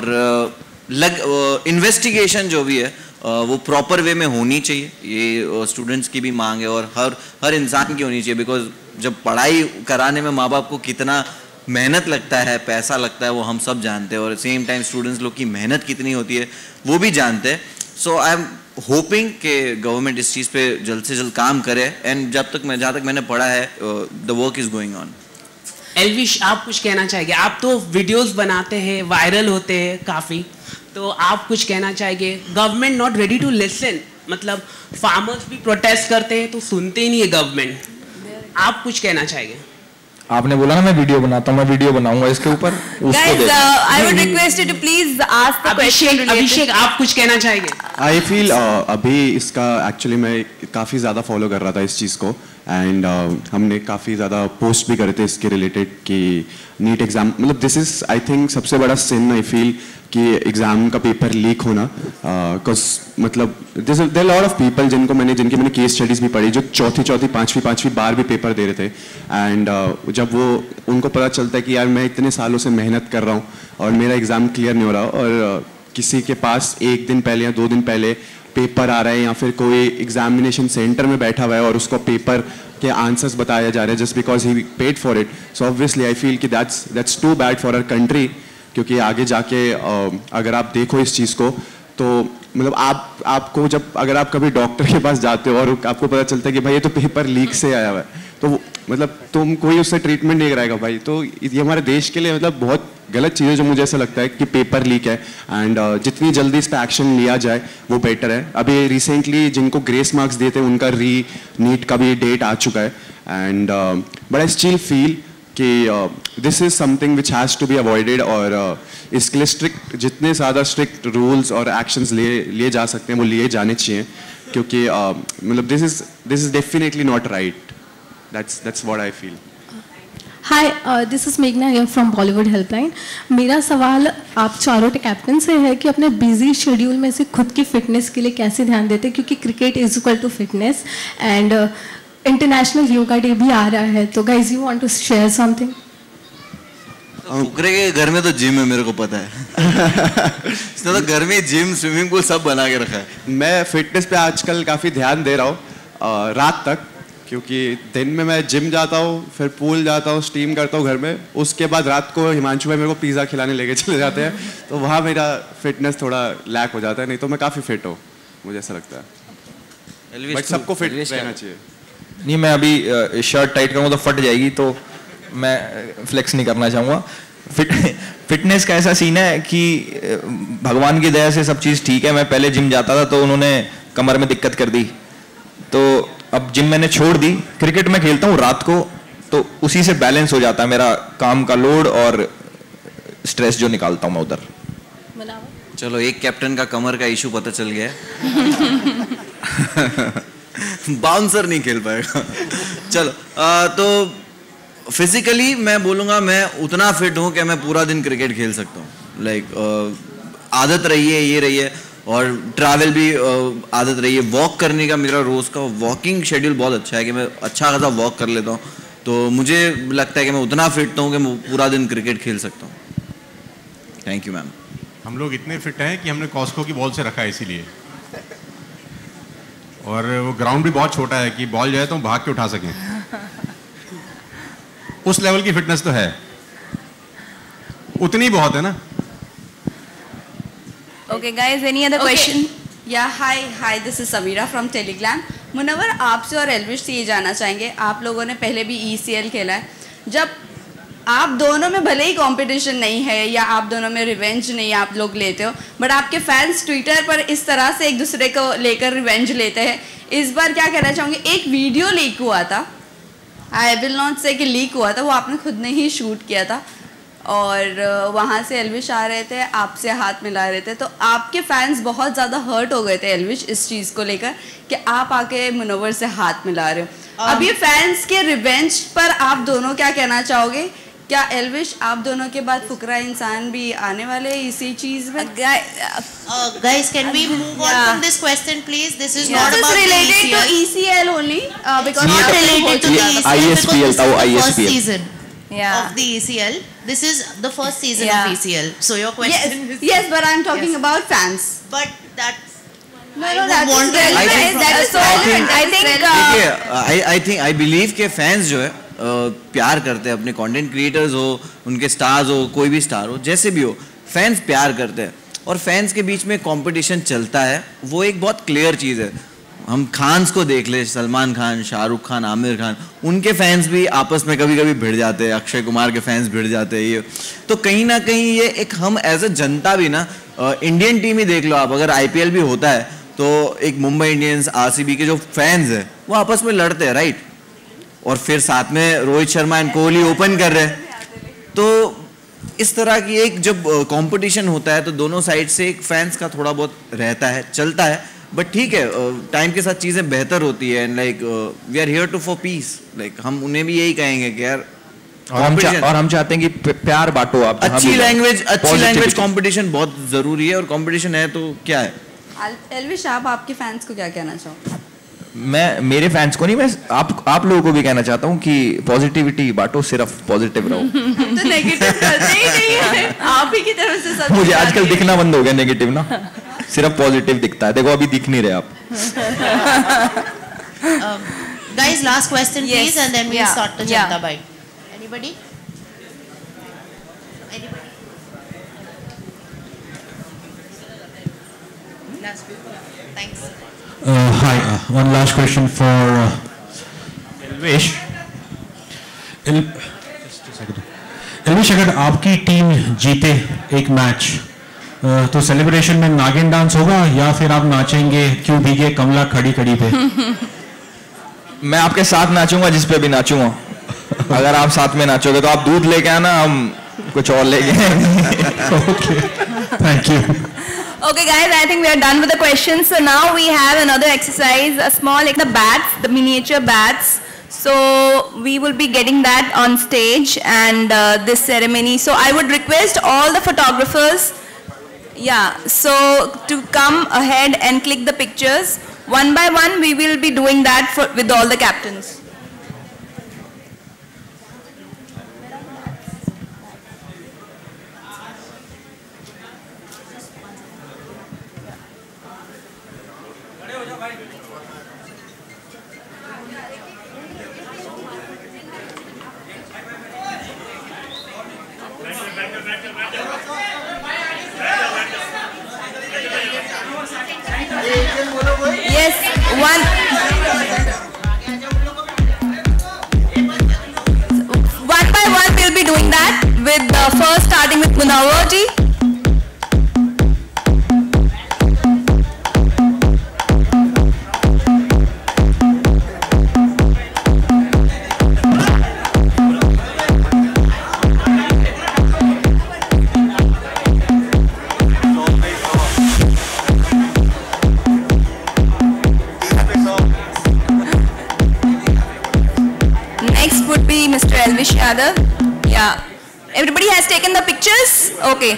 और इन्वेस्टिगेशन जो भी है वो प्रॉपर वे में होनी चाहिए। ये स्टूडेंट्स की भी मांग है और हर इंसान की होनी चाहिए, बिकॉज जब पढ़ाई कराने में माँ बाप को कितना मेहनत लगता है, पैसा लगता है, वो हम सब जानते हैं, और सेम टाइम स्टूडेंट्स लोग की मेहनत कितनी होती है वो भी जानते हैं। सो आई एम होपिंग कि गवर्नमेंट इस चीज़ पे जल्द से जल्द काम करे, एंड जहाँ तक मैंने पढ़ा है the work is going on. Elvish, आप कुछ कहना चाहेंगे? आप तो वीडियोस बनाते हैं, वायरल होते हैं काफ़ी, तो आप कुछ कहना चाहेंगे? Government not ready to listen, मतलब फार्मर्स भी प्रोटेस्ट करते हैं तो सुनते ही नहीं है गवर्नमेंट, आप कुछ कहना चाहेंगे? आपने बोला ना मैं वीडियो बनाता हूँ, मैं वीडियो बनाऊंगा इसके ऊपर। Guys, I would request you to please ask the question related. अभिषेक, आप कुछ कहना चाहेंगे? आई फील अभी इसका एक्चुअली मैं काफ़ी ज़्यादा फॉलो कर रहा था इस चीज़ को, एंड हमने काफ़ी ज़्यादा पोस्ट भी करे थे इसके रिलेटेड कि नीट एग्ज़ाम, मतलब दिस इज़ आई थिंक सबसे बड़ा सिन आई फील कि एग्ज़ाम का पेपर लीक होना, बिकॉज मतलब देयर लॉट ऑफ पीपल जिनकी मैंने केस स्टडीज़ भी पढ़ी, जो चौथी पाँचवीं बार भी पेपर दे रहे थे, एंड जब वो उनको पता चलता है कि यार मैं इतने सालों से मेहनत कर रहा हूँ और मेरा एग्ज़ाम क्लियर नहीं हो रहा, और किसी के पास 1 दिन पहले या 2 दिन पहले पेपर आ रहा है, या फिर कोई एग्जामिनेशन सेंटर में बैठा हुआ है और उसको पेपर के आंसर्स बताया जा रहे हैं just because he paid for it. So obviously I feel कि that's too bad for our country, क्योंकि आगे जाके अगर आप देखो इस चीज़ को तो मतलब आपको जब अगर आप कभी डॉक्टर के पास जाते हो और आपको पता चलता है कि भाई ये तो पेपर लीक से आया हुआ है, तो मतलब तुम कोई उससे ट्रीटमेंट नहीं कराएगा भाई। तो ये हमारे देश के लिए मतलब बहुत गलत चीज़ है, जो मुझे ऐसा लगता है कि पेपर लीक है एंड जितनी जल्दी इस पर एक्शन लिया जाए वो बेटर है। अभी रिसेंटली जिनको ग्रेस मार्क्स दिए थे उनका नीट का भी डेट आ चुका है and but I still feel कि this is something which has to be avoided और इसके लिए स्ट्रिक्ट जितने ज़्यादा स्ट्रिक्ट रूल्स और एक्शंस लिए जा सकते हैं वो लिए जाने चाहिए, क्योंकि मतलब this is definitely not right. That's what I feel. Hi, this is मेघना हियर फ्रॉम बॉलीवुड हेल्पलाइन। मेरा सवाल आप चारों कैप्टन से है कि अपने बिजी शेड्यूल में से खुद की फिटनेस के लिए कैसे ध्यान देते हैं, क्योंकि cricket is equal to fitness and international yoga day भी आ रहा है। तो guys you want to share something? Fukre के घर में तो जिम है, मेरे को पता है। इसने तो घर में जिम स्विमिंग पूल सब बना के रखा है। मैं फिटनेस पे आजकल काफ़ी ध्यान दे रहा हूँ रात तक, क्योंकि दिन में मैं जिम जाता हूँ, फिर पूल जाता हूँ, स्टीम करता हूँ घर में, उसके बाद रात को हिमांशु भाई मेरे को पिज़्ज़ा खिलाने लेके चले जाते हैं, तो वहाँ मेरा फिटनेस थोड़ा लैक हो जाता है। नहीं तो मैं काफ़ी फिट हूँ, मुझे ऐसा लगता है। बट सबको फिट रहना चाहिए। नहीं, मैं अभी शर्ट टाइट करूँगा तो फट जाएगी, तो मैं फ्लेक्स नहीं करना चाहूँगा। फिटनेस का ऐसा सीन है कि भगवान की दया से सब चीज़ ठीक है। मैं पहले जिम जाता था तो उन्होंने कमर में दिक्कत कर दी, तो अब जिम मैंने छोड़ दी। क्रिकेट में खेलता हूँ रात को, तो उसी से बैलेंस हो जाता है मेरा काम का लोड और स्ट्रेस जो निकालता हूँ मैं उधर। चलो, एक कैप्टन का कमर का इशू पता चल गया। बाउंसर नहीं खेल पाएगा। चलो, तो फिजिकली मैं बोलूँगा मैं उतना फिट हूँ कि मैं पूरा दिन क्रिकेट खेल सकता हूँ। लाइक आदत रही है, ये रही है, और ट्रैवल भी आदत रही है। वॉक करने का मेरा रोज़ का वॉकिंग शेड्यूल बहुत अच्छा है कि मैं अच्छा खासा वॉक कर लेता हूँ, तो मुझे लगता है कि मैं उतना फिट हूँ कि मैं पूरा दिन क्रिकेट खेल सकता हूँ। Thank you ma'am. हम लोग इतने फिट हैं कि हमने कॉस्को की बॉल से रखा है इसीलिए, और वो ग्राउंड भी बहुत छोटा है कि बॉल जाए तो हम भाग के उठा सकें। उस लेवल की फिटनेस तो है, उतनी बहुत है ना। Okay guys, any other question? Yeah, hi, this is Samira from Telegram. Munawwar, आपसे और एल्विश से ये जानना चाहेंगे, आप लोगों ने पहले भी ECL खेला है, जब आप दोनों में भले ही कंपटीशन नहीं है या आप दोनों में रिवेंज नहीं आप लोग लेते हो, बट आपके फैंस ट्विटर पर इस तरह से एक दूसरे को लेकर रिवेंज लेते हैं। इस बार क्या कहना चाहूँगी, एक वीडियो लीक हुआ था, आई विल नॉट से कि लीक हुआ था, वो आपने खुद ने ही शूट किया था, और वहाँ से एल्विश आ रहे थे, आपसे हाथ मिला रहे थे, तो आपके फैंस बहुत ज़्यादा हर्ट हो गए थे एल्विश इस चीज़ को लेकर कि आप आके मुनव्वर से हाथ मिला रहे हो। अब ये फैंस के रिवेंज पर आप दोनों क्या कहना चाहोगे? क्या एल्विश आप दोनों के बाद फुकरा इंसान भी आने वाले इसी चीज़ में? Guys, can we move on from this question, please? This is not about related to ECL only, because not related to the ECL, because this is the first season of the ECL. This is the first season of ECL. So your question is... Yes, but I'm talking about fans. But that's... I believe कि fans जो है प्यार करते हैं अपने content creators हो, उनके stars हो, कोई भी स्टार हो, जैसे भी हो, फैंस प्यार करते हैं, और फैंस के बीच में कंपटीशन चलता है, वो एक बहुत क्लियर चीज़ है। हम खान्स को देख ले, सलमान खान, शाहरुख खान, आमिर खान, उनके फैंस भी आपस में कभी कभी भिड़ जाते हैं, अक्षय कुमार के फैंस भिड़ जाते हैं। ये तो कहीं ना कहीं ये एक हम एज अ जनता भी ना, इंडियन टीम ही देख लो आप, अगर IPL भी होता है तो एक मुंबई इंडियंस, RCB के जो फैंस है वो आपस में लड़ते हैं, राइट, और फिर साथ में रोहित शर्मा एंड कोहली ओपन कर रहे हैं, तो इस तरह की एक जब कंपटीशन होता है तो दोनों साइड से एक फैंस का थोड़ा बहुत रहता है, चलता है, बट ठीक है, टाइम के साथ चीज़ें बेहतर होती है, and like we are here to for peace, like हम उन्हें भी यही कहेंगे कि यार, और हम चाहते हैं कि प्यार बांटो आप। अच्छी लैंग्वेज कंपटीशन बहुत ज़रूरी है, और कंपटीशन है तो क्या है। एल्विश, आप आपके फैंस को क्या कहना चाहो? मैं मेरे फैंस को नहीं, मैं आप लोगों को भी कहना चाहता हूँ कि पॉजिटिविटी बांटो, सिर्फ पॉजिटिव रहो। तो नेगेटिव करते ही नहीं है, आप ही की तरफ से सब। मुझे आजकल दिखना बंद हो गया नेगेटिव ना, सिर्फ पॉजिटिव दिखता है, देखो अभी दिख नहीं रहे आप। Guys, last question please, and then we'll start the Janta Bite. Anybody? Thanks. Hi, one last question for Elvish. Elvish, अगर आपकी टीम जीते एक मैच तो सेलिब्रेशन में नागिन डांस होगा या फिर आप नाचेंगे क्यों भीगे कमला खड़ी खड़ी पे? मैं आपके साथ नाचूंगा जिस पे भी नाचूंगा। अगर आप साथ में नाचोगे तो आप दूध लेके आना, हम कुछ और लेके आएंगे। Thank you. Okay guys, I think we are done with the questions. So now we have another exercise, a small, like the bats, the miniature bats. So we will be getting that on stage and this ceremony. So I would request all the photographers, so to come ahead and click the pictures. One by one we will be doing that with all the captains. Yes, one by one we'll be doing that with first starting with Munawar ji. Mr. Elvish Yadav. Yeah. Everybody has taken the pictures? Okay.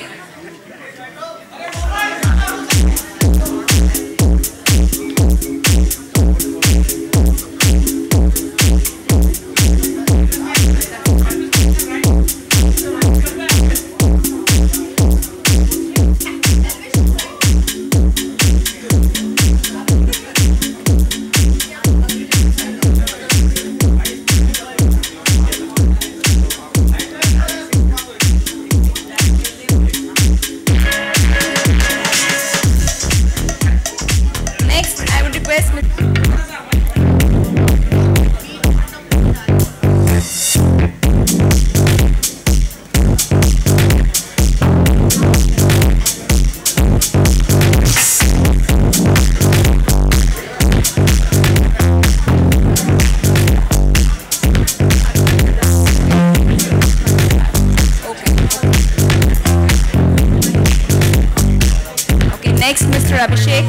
Next, Mr. Abhishek.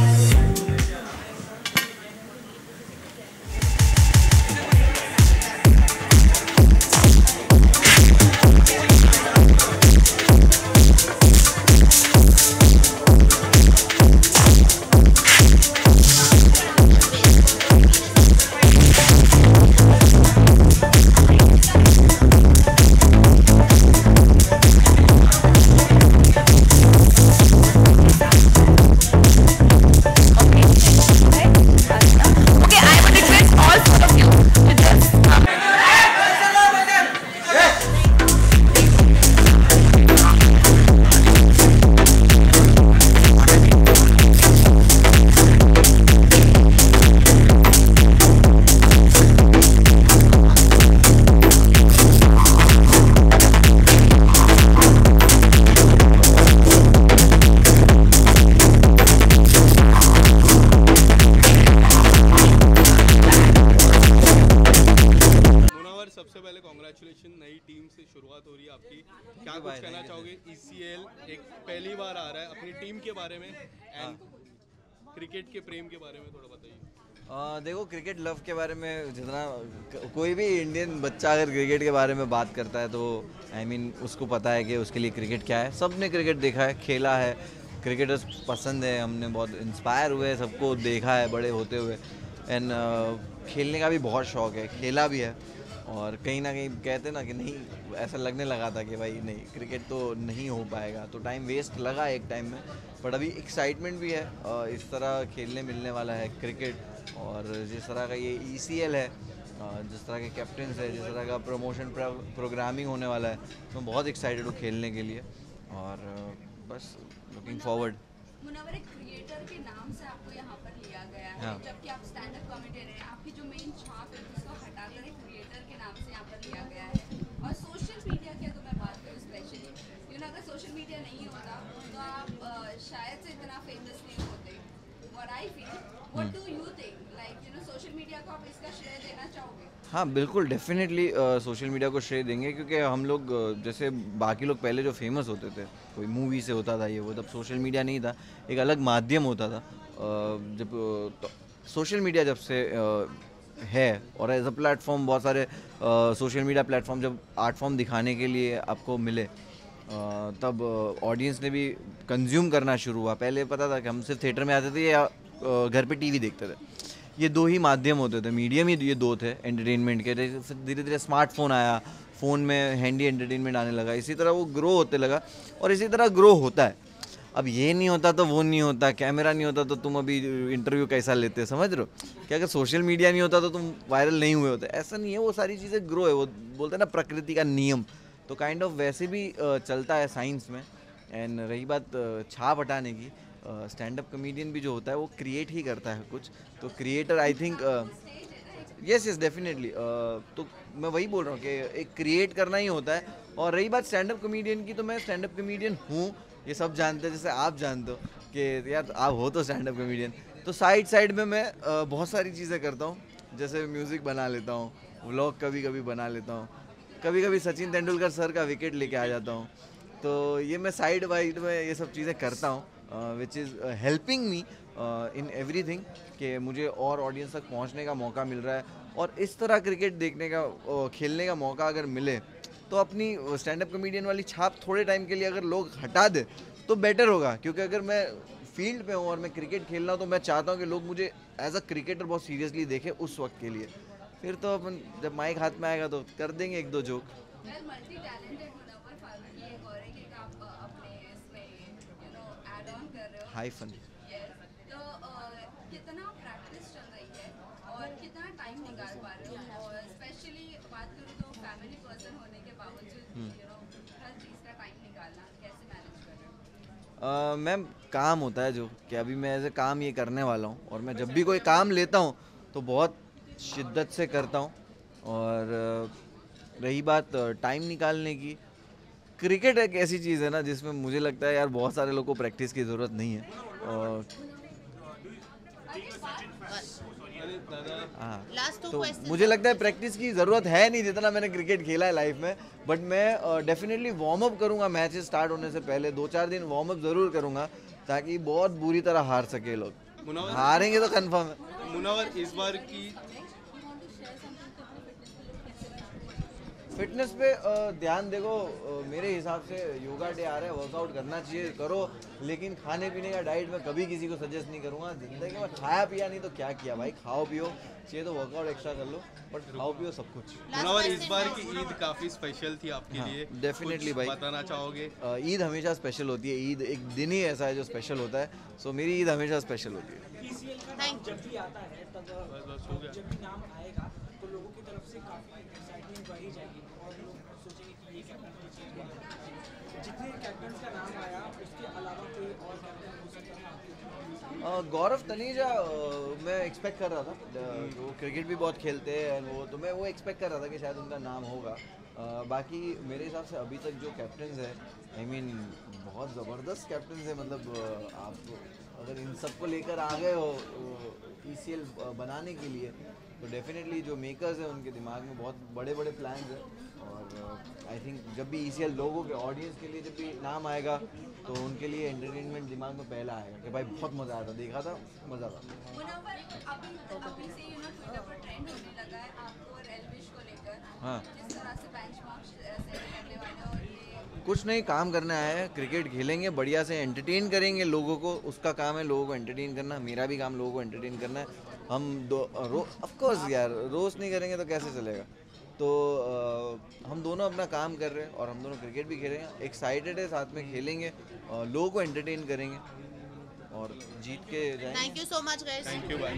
Cricket के प्रेम के बारे में थोड़ा बताइए। देखो, cricket love के बारे में जितना कोई भी इंडियन बच्चा अगर क्रिकेट के बारे में बात करता है तो उसको पता है कि उसके लिए क्रिकेट क्या है। सबने क्रिकेट देखा है, खेला है, क्रिकेटर्स पसंद है, हमने बहुत इंस्पायर हुए, सबको देखा है बड़े होते हुए। एंड खेलने का भी बहुत शौक है, खेला भी है। और कहीं ना कहीं कहते ना कि नहीं, ऐसा लगने लगा था कि भाई नहीं, क्रिकेट तो नहीं हो पाएगा, तो टाइम वेस्ट लगा एक टाइम में। बट अभी एक्साइटमेंट भी है, इस तरह खेलने मिलने वाला है क्रिकेट। और जिस तरह का ये ECL है, जिस तरह के कैप्टन्स है, जिस तरह का प्रमोशन प्रोग्रामिंग होने वाला है, तो मैं बहुत एक्साइटेड हूँ खेलने के लिए। और बस लुकिंग फॉरवर्ड। मुनव्वर, एक क्रिएटर के नाम से आपको यहाँ पर लिया गया है, हाँ। जबकि आप स्टैंड अप कॉमेडियन हैं। आपकी जो मेन छाप है उसको हटाकर एक क्रिएटर के नाम से यहाँ पर लिया गया है। और सोशल मीडिया की अगर मैं बात करूँ स्पेशली, अगर सोशल मीडिया नहीं होता तो आप शायद से इतना फेमस नहीं होते। What I feel, what do you think? Like, social media को आप इसका श्रेय देना चाहोगे? हाँ बिल्कुल, डेफिनेटली सोशल मीडिया को श्रेय देंगे, क्योंकि हम लोग जैसे बाकी लोग पहले जो फेमस होते थे, कोई मूवी से होता था ये वो, तब सोशल मीडिया नहीं था, एक अलग माध्यम होता था। जब सोशल मीडिया जब से है और एज अ प्लेटफॉर्म, बहुत सारे सोशल मीडिया प्लेटफॉर्म जब आर्ट फॉर्म दिखाने के लिए आपको मिले, तब ऑडियंस ने भी कंज्यूम करना शुरू हुआ। पहले पता था कि हम सिर्फ थिएटर में आते थे या घर पे टीवी देखते थे, ये दो ही माध्यम होते थे, मीडियम ही ये दो थे एंटरटेनमेंट के। फिर धीरे धीरे स्मार्टफोन आया, फ़ोन में हैंडी एंटरटेनमेंट आने लगा, इसी तरह वो ग्रो होते लगा और इसी तरह ग्रो होता है। अब ये नहीं होता तो वो नहीं होता, कैमरा नहीं होता तो तुम अभी इंटरव्यू कैसा लेते, समझ रहे हो क्या? अगर सोशल मीडिया नहीं होता तो तुम वायरल नहीं हुए होते, ऐसा नहीं है। वो सारी चीज़ें ग्रो है, वो बोलते हैं ना प्रकृति का नियम, तो काइंड ऑफ वैसे भी चलता है साइंस में। एंड रही बात छाप हटाने की, स्टैंड अप कॉमेडियन भी जो होता है वो क्रिएट ही करता है कुछ, तो creator I think yes definitely, तो मैं वही बोल रहा हूँ कि एक क्रिएट करना ही होता है। और रही बात स्टैंड अप कॉमेडियन की, तो मैं स्टैंड अप कॉमेडियन हूँ, ये सब जानते हैं, जैसे आप जानते हो कि यार आप हो तो स्टैंड अप कॉमेडियन। तो साइड में मैं बहुत सारी चीज़ें करता हूँ, जैसे म्यूज़िक बना लेता हूँ, व्लॉग कभी कभी बना लेता हूँ, कभी कभी सचिन तेंदुलकर सर का विकेट लेके आ जाता हूँ। तो ये मैं साइड वाइड में ये सब चीज़ें करता हूँ, which is helping me in everything, कि मुझे और ऑडियंस तक पहुँचने का मौका मिल रहा है। और इस तरह क्रिकेट देखने का, खेलने का मौका अगर मिले तो अपनी स्टैंड अप कॉमेडियन वाली छाप थोड़े टाइम के लिए अगर लोग हटा दे तो बेटर होगा। क्योंकि अगर मैं फील्ड पे हूँ और मैं क्रिकेट खेल रहा हूँ तो मैं चाहता हूँ कि लोग मुझे एज अ क्रिकेटर बहुत सीरियसली देखें उस वक्त के लिए। फिर तो अपन जब माइक हाथ में आएगा तो कर देंगे एक दो जोक। High fun. तो कितना प्रैक्टिस चल रही है और कितना टाइम निकाल पा रहे हो? और स्पेशली बात करूँ तो फैमिली पर्सन होने के बावजूद हर चीज़ का टाइम निकालना कैसे मैनेज कर रहे हो? मैम काम होता है जो कि अभी मैं ऐसे काम ये करने वाला हूँ, और मैं जब भी कोई काम लेता हूँ तो बहुत शिद्दत से करता हूँ। और रही बात टाइम निकालने की, क्रिकेट एक ऐसी चीज़ है ना जिसमें मुझे लगता है यार बहुत सारे लोगों को प्रैक्टिस की ज़रूरत नहीं है। और हाँ, तो मुझे लगता है प्रैक्टिस की ज़रूरत है नहीं जितना मैंने क्रिकेट खेला है लाइफ में। बट मैं डेफिनेटली वार्म अप करूँगा, मैचेस स्टार्ट होने से पहले 2-4 दिन वार्म अप ज़रूर करूँगा, ताकि बहुत बुरी तरह हार सके लोग। हारेंगे तो कंफर्म है। मुनव्वर, इस बार की फिटनेस पे ध्यान देखो, मेरे हिसाब से योगा डे आ रहा है, वर्कआउट करना चाहिए, करो, लेकिन खाने पीने का डाइट में कभी किसी को सजेस्ट नहीं करूँगा। जिंदगी में खाया पिया नहीं तो क्या किया भाई, खाओ पियो, चाहिए तो वर्कआउट एक्स्ट्रा कर लो, बट खाओ पियो सब कुछ। मुनव्वर, इस बार की ईद काफ़ी स्पेशल थी आपके लिए, डेफिनेटली भाई बताना चाहोगे? ईद हमेशा स्पेशल होती है, ईद एक दिन ही ऐसा है जो स्पेशल होता है। सो मेरी ईद हमेशा स्पेशल होती है। जब भी आता है तब जब भी नाम आएगा तो लोगों की तरफ से काफ़ी एक्साइटमेंट बढ़ी जाएगी और लोग सोचेंगे कि ये कैप्टन, जितने कैप्टन का नाम आया उसके अलावा कोई और कैप्टन हो सकता है? गौरव तनेजा मैं एक्सपेक्ट कर रहा था, वो क्रिकेट भी बहुत खेलते हैं वो, तो मैं वो एक्सपेक्ट कर रहा था कि शायद उनका नाम होगा। बाकी मेरे हिसाब से अभी तक जो कैप्टन्स है, आई मीन बहुत ज़बरदस्त कैप्टन्स है। मतलब आप अगर इन सबको लेकर आ गए हो ECL बनाने के लिए तो डेफिनेटली जो मेकर्स हैं उनके दिमाग में बहुत बड़े बड़े प्लान्स हैं। और आई थिंक जब भी ECL लोगों के ऑडियंस के लिए जब भी नाम आएगा तो उनके लिए एंटरटेनमेंट दिमाग में पहला आएगा कि भाई बहुत मज़ा आया था, देखा था, मज़ा था। अभी से ट्विटर पर ट्रेंड होने लगा है आपको और एल्विश को लेकर, हाँ, जिस तरह से बेंचमार्क सेट करने वाले और ये कुछ नहीं, काम करना है, क्रिकेट खेलेंगे, बढ़िया से एंटरटेन करेंगे लोगों को, उसका काम है लोगों को एंटरटेन करना, मेरा भी काम लोगों को एंटरटेन करना है। हम ऑफ कोर्स यार रोज़ नहीं करेंगे तो कैसे चलेगा। तो हम दोनों अपना काम कर रहे हैं और हम दोनों क्रिकेट भी खेलेंगे, एक्साइटेड है, साथ में खेलेंगे, लोगों को एंटरटेन करेंगे और जीत के जाएंगे। Thank you so much guys. Thank you भाई।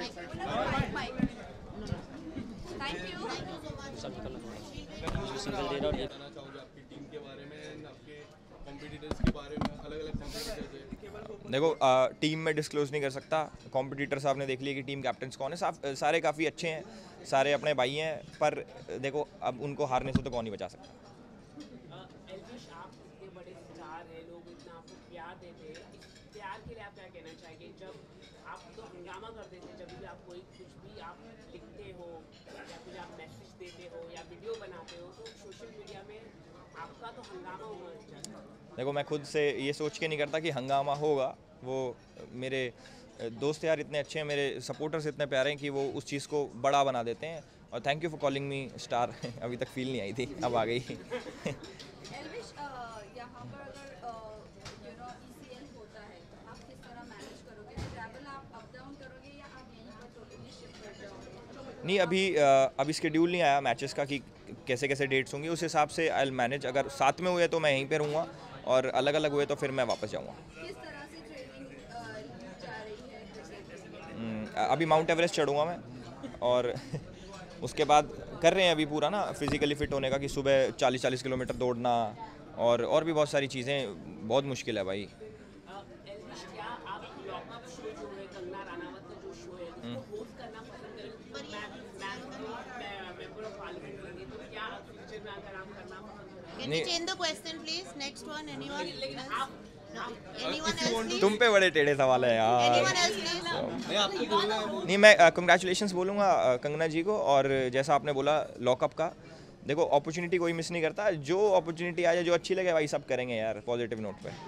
बताना चाहोगे आपकी टीम के बारे में, आपके कॉम्पिटिटर्स के बारे में, अलग अलग कॉम्पिटिटर्स है? देखो टीम में डिस्क्लोज नहीं कर सकता, कॉम्पिटिटर्स आपने देख लिया कि टीम कैप्टन्स कौन है, सारे काफ़ी अच्छे हैं, सारे अपने भाई हैं, पर देखो अब उनको हारने से तो कौन नहीं बचा सकता। एल्विश, आप इतने बड़े स्टार हैं, लोग इतना आपको प्यार देते हैं, इस प्यार के लिए आप क्या कहना चाहेंगे? जब आप तो हंगामा कर देते हैं, जब भी आप कोई कुछ भी आप लिखते हो या कुछ आप मैसेज देते हो या वीडियो बनाते हो, तो सोशल मीडिया में आपका तो हंगामा होना चाहिए। देखो मैं खुद से ये सोच के नहीं करता कि हंगामा होगा, वो मेरे दोस्त यार इतने अच्छे हैं, मेरे सपोर्टर्स इतने प्यारे हैं कि वो उस चीज़ को बड़ा बना देते हैं। और thank you for calling me star. अभी तक फील नहीं आई थी, अब आ गई। एल्विश, यहाँ पर अगर ECL होता है तो आप किस तरह मैनेज करोगे? ट्रैवल आप अप डाउन करोगे या आप यहीं पर टोटली शिफ्ट कर जाओगे? नहीं, अभी शेड्यूल नहीं आया मैचेस का कि कैसे कैसे डेट्स होंगी, उस हिसाब से आई विल मैनेज। अगर साथ में हुए तो मैं यहीं पे रहूँगा और अलग अलग हुए तो फिर मैं वापस जाऊँगा। किस तरह से ट्रेनिंग जा रही है? अभी माउंट एवरेस्ट चढ़ूँगा मैं, और उसके बाद कर रहे हैं अभी पूरा ना फिजिकली फिट होने का, कि सुबह 40-40 किलोमीटर दौड़ना और भी बहुत सारी चीज़ें। बहुत मुश्किल है भाई। एल्विश, क्या आप लॉकअप शो जो है, कंगना रनावत का जो शो है, उसको होस्ट करना पसंद करेंगे? मेंबर ऑफ पार्लियामेंट होंगे, तो क्या फ्यूचर में अगर आप करना पसंद करेंगे? Can you change the question, please? Next one, anyone? No. Anyone else, please? तुम पे बड़े टेढ़े सवाल है यार। Anyone else, please? नहीं, मैं कंग्रेचुलेशंस बोलूँगा कंगना जी को। और जैसा आपने बोला लॉकअप का, देखो अपॉर्चुनिटी कोई मिस नहीं करता, जो अपॉर्चुनिटी आ जाए, जो अच्छी लगे भाई सब करेंगे यार, पॉजिटिव नोट पे।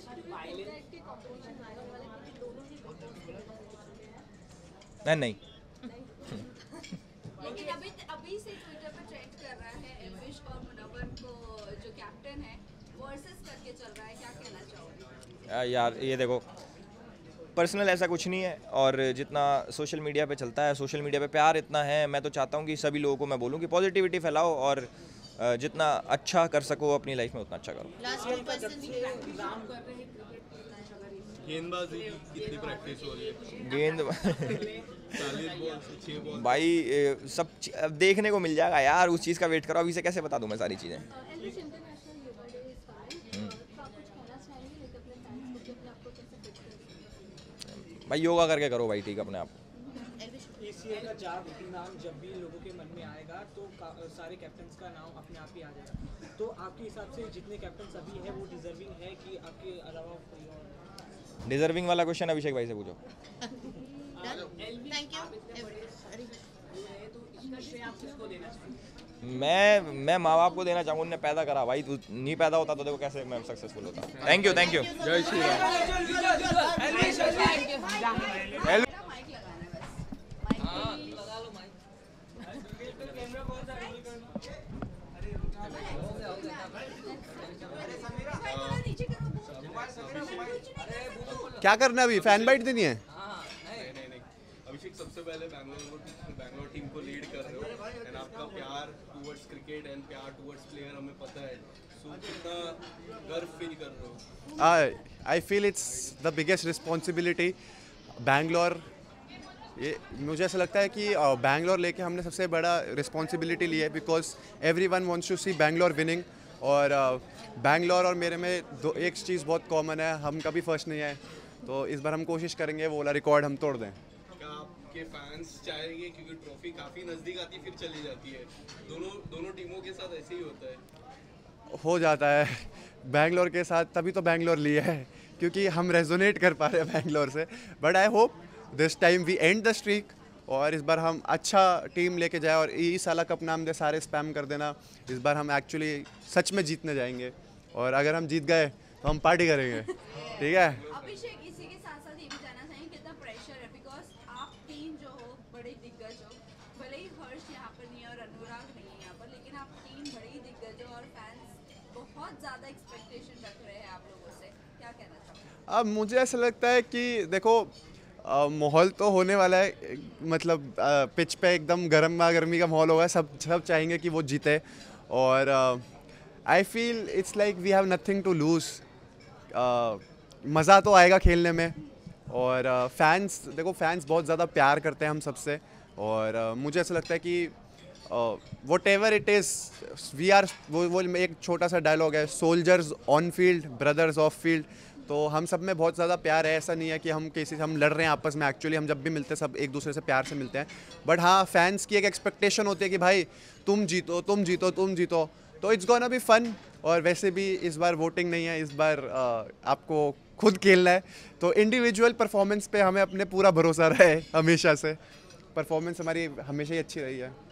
नहीं लेकिन अभी से ट्विटर पर ट्रेंड कर रहा है एल्विश और मुनव्वर को जो कैप्टन है वर्सेस करके चल रहा है, क्या कहना चाहोगे? यार ये देखो पर्सनल ऐसा कुछ नहीं है, और जितना सोशल मीडिया पे चलता है, सोशल मीडिया पे प्यार इतना है, मैं तो चाहता हूँ कि सभी लोगों को मैं बोलूँ कि पॉजिटिविटी फैलाओ और जितना अच्छा कर सको अपनी लाइफ में उतना अच्छा करो। गेंदबाजी की कितनी प्रैक्टिस हो रही है? गेंद 40 बॉल से 6 बॉल भाई सब अब देखने को मिल जाएगा यार, उस चीज़ का वेट करो, अभी से कैसे बता दूँ मैं सारी चीज़ें। भाई योगा करके करो भाई, ठीक अपने आप। ECL का नाम जब भी लोगों के मन में आएगा तो सारे कैप्टन्स का नाम अपने आप ही आ जाएगा। तो आपके हिसाब से जितने कैप्टन्स अभी हैं वो डिजर्विंग है कि आपके अलावा कोई और? डिजर्विंग वाला क्वेश्चन अभिषेक भाई से पूछो। मैं माँ बाप को देना चाहूँगा, उन्होंने पैदा करा भाई, नहीं पैदा होता तो देखो कैसे मैं सक्सेसफुल होता। Thank you. जय श्री राम। क्या करना अभी? फैन बाइट देनी है? नहीं। अभिषेक, सबसे पहले बैंगलोर टीम को लीड कर रहे हो, एंड आपका प्यार टुवर्ड्स क्रिकेट एंड प्यार टुवर्ड्स प्लेयर हमें पता है, सो कितना गर्व फील कर रहे हो? I feel it's the biggest responsibility. Bangalore, ये मुझे ऐसा लगता है कि बैंगलोर लेके हमने सबसे बड़ा रिस्पॉन्सिबिलिटी ली है, because everyone wants to see Bangalore winning. और बैंगलोर और मेरे में एक चीज़ बहुत कॉमन है, हम कभी फर्स्ट नहीं आए, तो इस बार हम कोशिश करेंगे वो वाला रिकॉर्ड हम तोड़ दें। क्या आपके फैंस चाहेंगे, क्योंकि ट्रॉफी काफ़ी नज़दीक आती है फिर चली जाती है, दोनों टीमों के साथ ऐसे ही होता है? हो जाता है बैंगलोर के साथ, तभी तो बैंगलोर लिया है क्योंकि हम रेजोनेट कर पा रहे हैं बैंगलोर से। But I hope this time we end the streak और इस बार हम अच्छा टीम लेके जाए और इस साला कप नाम दे, सारे स्पैम कर देना। इस बार हम एक्चुअली सच में जीतने जाएंगे और अगर हम जीत गए तो हम पार्टी करेंगे, ठीक है? अभिषेक, इसी के साथ साथ ये भी जानना चाहिए कितना प्रेशर है, बिकॉज आप टीम जो हो बड़े दिग्गज हो, भले ही हर्ष यहाँ पर नहीं है और अनुराग नहीं है यहाँ पर, लेकिन आप टीम बड़े ही दिग्गज हो और फैंस बहुत ज़्यादा एक्सपेक्टेशन रख रहे हैं आप लोगों से, क्या कहना चाहोगे? अब मुझे ऐसा लगता है कि देखो माहौल तो होने वाला है, मतलब पिच पे एकदम गर्मी का माहौल होगा, सब चाहेंगे कि वो जीते और I feel it's like we have nothing to lose. मज़ा तो आएगा खेलने में और फैंस, देखो फैंस बहुत ज़्यादा प्यार करते हैं हम सबसे और मुझे ऐसा लगता है कि whatever it is we are, वो एक छोटा सा डायलॉग है, soldiers on field brothers off field. तो हम सब में बहुत ज़्यादा प्यार है, ऐसा नहीं है कि हम किसी से हम लड़ रहे हैं आपस में। एक्चुअली हम जब भी मिलते हैं सब एक दूसरे से प्यार से मिलते हैं। बट हाँ, फैंस की एक एक्सपेक्टेशन होती है कि भाई तुम जीतो तुम जीतो तुम जीतो, तो इट्स गोना बी फन। और वैसे भी इस बार वोटिंग नहीं है, इस बार आपको खुद खेलना है, तो इंडिविजुअल परफॉर्मेंस पे हमें अपने पूरा भरोसा रहा है हमेशा से। परफॉर्मेंस हमारी हमेशा ही अच्छी रही है।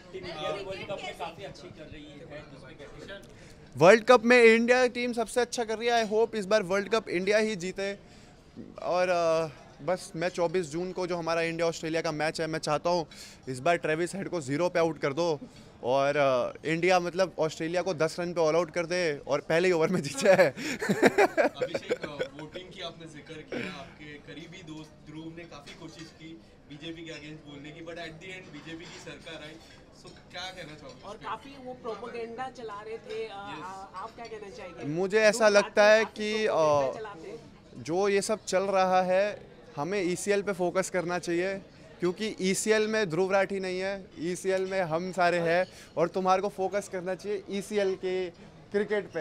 वर्ल्ड कप में इंडिया टीम सबसे अच्छा कर रही है। आई होप इस बार वर्ल्ड कप इंडिया ही जीते। और बस मैं 24 जून को जो हमारा इंडिया ऑस्ट्रेलिया का मैच है, मैं चाहता हूँ इस बार ट्रेविस हेड को 0 पे आउट कर दो और इंडिया मतलब ऑस्ट्रेलिया को 10 रन पे ऑल आउट कर दे और पहले ही ओवर में जीत जाए। वोटिंग की आपने जिक्र किया, आपके करीबी दोस्त ध्रुव ने काफी कोशिश की बीजेपी के अगेंस्ट बोलने की, but at the end BJP की सरकार आई। सो क्या कहना चाहोगे? और काफी वो प्रोपेगेंडा चला रहे थे, आप क्या कहना चाहेंगे? मुझे ऐसा लगता है कि जो ये सब चल रहा है हमें ECL पे फोकस करना चाहिए, क्योंकि ECL में ध्रुव राठी नहीं है, ECL में हम सारे हैं और तुम्हारे को फोकस करना चाहिए ECL के क्रिकेट पे।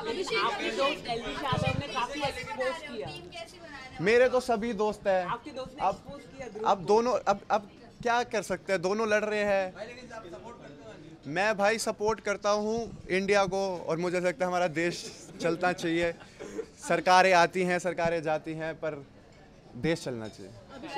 मेरे तो सभी दोस्त हैं। अब दोनों अब क्या कर सकते हैं, दोनों लड़ रहे हैं। मैं भाई सपोर्ट करता हूँ इंडिया को और मुझे लगता है हमारा देश चलना चाहिए। सरकारें आती हैं, सरकारें जाती हैं, पर देश चलना चाहिए।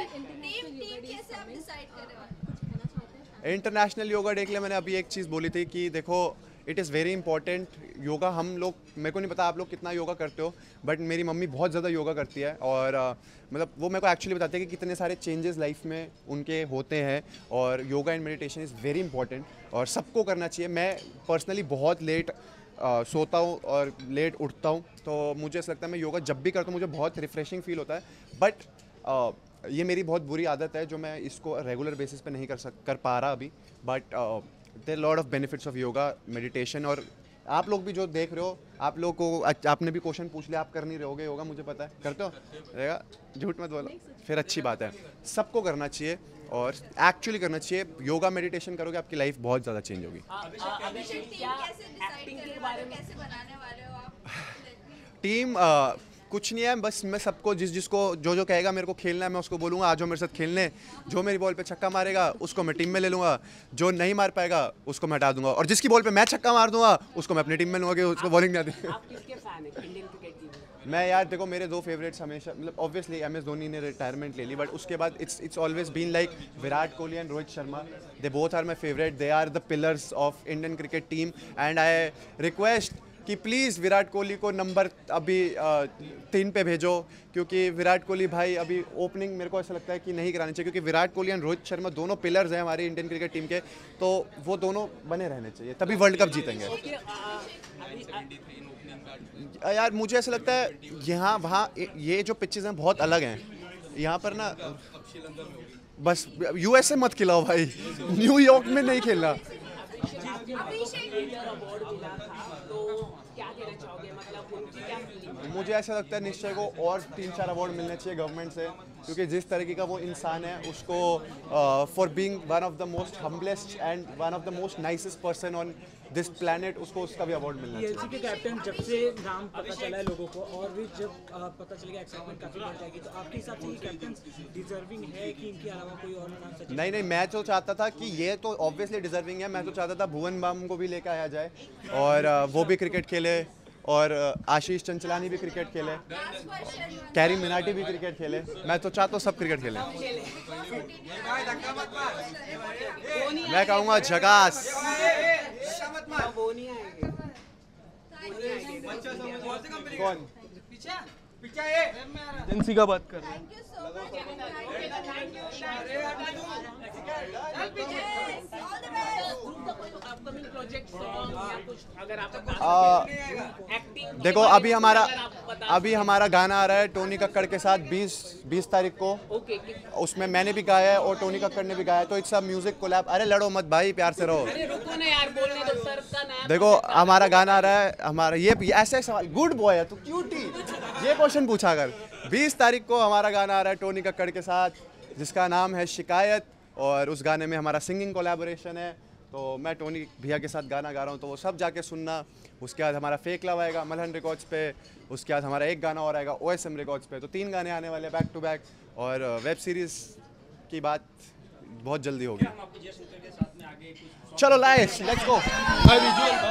इंटरनेशनल योगा डे के लिए मैंने अभी एक चीज़ बोली थी कि देखो it is very important. Yoga हम लोग, मेरे को नहीं पता आप लोग कितना योगा करते हो, बट मेरी मम्मी बहुत ज़्यादा योगा करती है और मतलब वो मेरे को एक्चुअली बताती है कि कितने सारे चेंजेस लाइफ में उनके होते हैं और yoga and meditation is very important और सबको करना चाहिए। मैं पर्सनली बहुत लेट सोता हूँ और लेट उठता हूँ, तो मुझे ऐसा लगता है मैं योगा जब भी करता हूँ मुझे बहुत रिफ़्रेशिंग फील होता है। बट ये मेरी बहुत बुरी आदत है जो मैं इसको रेगुलर बेसिस पे नहीं कर पा रहा अभी। But there lot of benefits of yoga meditation. और आप लोग भी जो देख रहे हो, आप लोग को आपने भी क्वेश्चन पूछ लिया, आप कर नहीं रहोगे योगा, मुझे पता है। करते हो? रहेगा, झूठ मत बोलो, फिर अच्छी बात है। सबको करना चाहिए और एक्चुअली करना चाहिए। योगा मेडिटेशन करोगे आपकी लाइफ बहुत ज़्यादा चेंज होगी। टीम कुछ नहीं है, बस मैं सबको जिसको जो कहेगा मेरे को खेलना है मैं उसको बोलूँगा आ जाओ मेरे साथ खेलने। जो मेरी बॉल पे छक्का मारेगा उसको मैं टीम में ले लूँगा, जो नहीं मार पाएगा उसको मैं हटा दूंगा और जिसकी बॉल पे मैं छक्का मार दूंगा उसको मैं अपनी टीम में लूँगा कि उसको बॉलिंग नहीं आती। मैं यार देखो मेरे 2 फेवरेट्स हमेशा मतलब ऑब्वियसली MS धोनी ने रिटायरमेंट ले ली, बट उसके बाद it's always been like Virat Kohli and Rohit Sharma. They both are my favourite, they are the pillars of Indian cricket team and I request कि प्लीज़ विराट कोहली को नंबर अभी 3 पे भेजो, क्योंकि विराट कोहली भाई अभी ओपनिंग मेरे को ऐसा लगता है कि नहीं करानी चाहिए, क्योंकि विराट कोहली एंड रोहित शर्मा दोनों पिलर्स हैं हमारी इंडियन क्रिकेट टीम के, तो वो दोनों बने रहने चाहिए, तभी वर्ल्ड कप जीतेंगे। यार मुझे ऐसा लगता है यहाँ वहाँ ये जो पिचेस हैं बहुत अलग हैं। यहाँ पर ना बस USA मत खिलाओ भाई, न्यूयॉर्क में नहीं खेलना। मुझे ऐसा लगता है निश्चय को और 3-4 अवार्ड मिलने चाहिए गवर्नमेंट से, क्योंकि जिस तरीके का वो इंसान है उसको for being one of the most humblest and one of the most nicest person on this planet, उसको उसका भी अवार्ड मिलना चाहिए। के कैप्टन जब से नाम पता चला है लोगों को और भी जब पता चलेगा एक्साइटमेंट काफी बढ़ जाएगी, तो आपके हिसाब से ये कैप्टन डिजर्विंग है कि इनके अलावा कोई और नाम? नहीं, मैं तो चाहता था कि ये तो ऑब्वियसली डिजर्विंग है। मैं तो चाहता था भुवन बाम को भी लेकर आया जाए और वो भी क्रिकेट खेले और आशीष चंचलानी भी क्रिकेट खेले, कैरी मिनाटी भी क्रिकेट खेले। मैं तो चाहता हूँ सब क्रिकेट खेले। मैं कहूँगा जगास। कौन एजेंसी का बात कर रहे हैं? देखो अभी हमारा गाना आ रहा है टोनी कक्कड़ के साथ 20 तारीख को। उसमें मैंने भी गाया है और टोनी कक्कड़ ने भी गाया है, तो इट्स अ म्यूजिक कोलैब। अरे लड़ो मत भाई, प्यार से रहो। देखो हमारा गाना आ रहा है, हमारा ये ऐसे सवाल, गुड बॉय है तो क्यूटी, ये क्वेश्चन पूछा अगर। 20 तारीख को हमारा गाना आ रहा है टोनी कक्कड़ के साथ जिसका नाम है शिकायत, और उस गाने में हमारा सिंगिंग कोलैबोरेशन है। तो मैं टोनी भैया के साथ गाना गा रहा हूँ, तो वो सब जाके सुनना। उसके बाद हमारा फेक लव आएगा मलहन रिकॉर्ड्स पे, उसके बाद हमारा एक गाना और आएगा OSM रिकॉर्ड्स पे। तो 3 गाने आने वाले बैक टू बैक, और वेब सीरीज़ की बात बहुत जल्दी होगी। चलो लेट्स गो।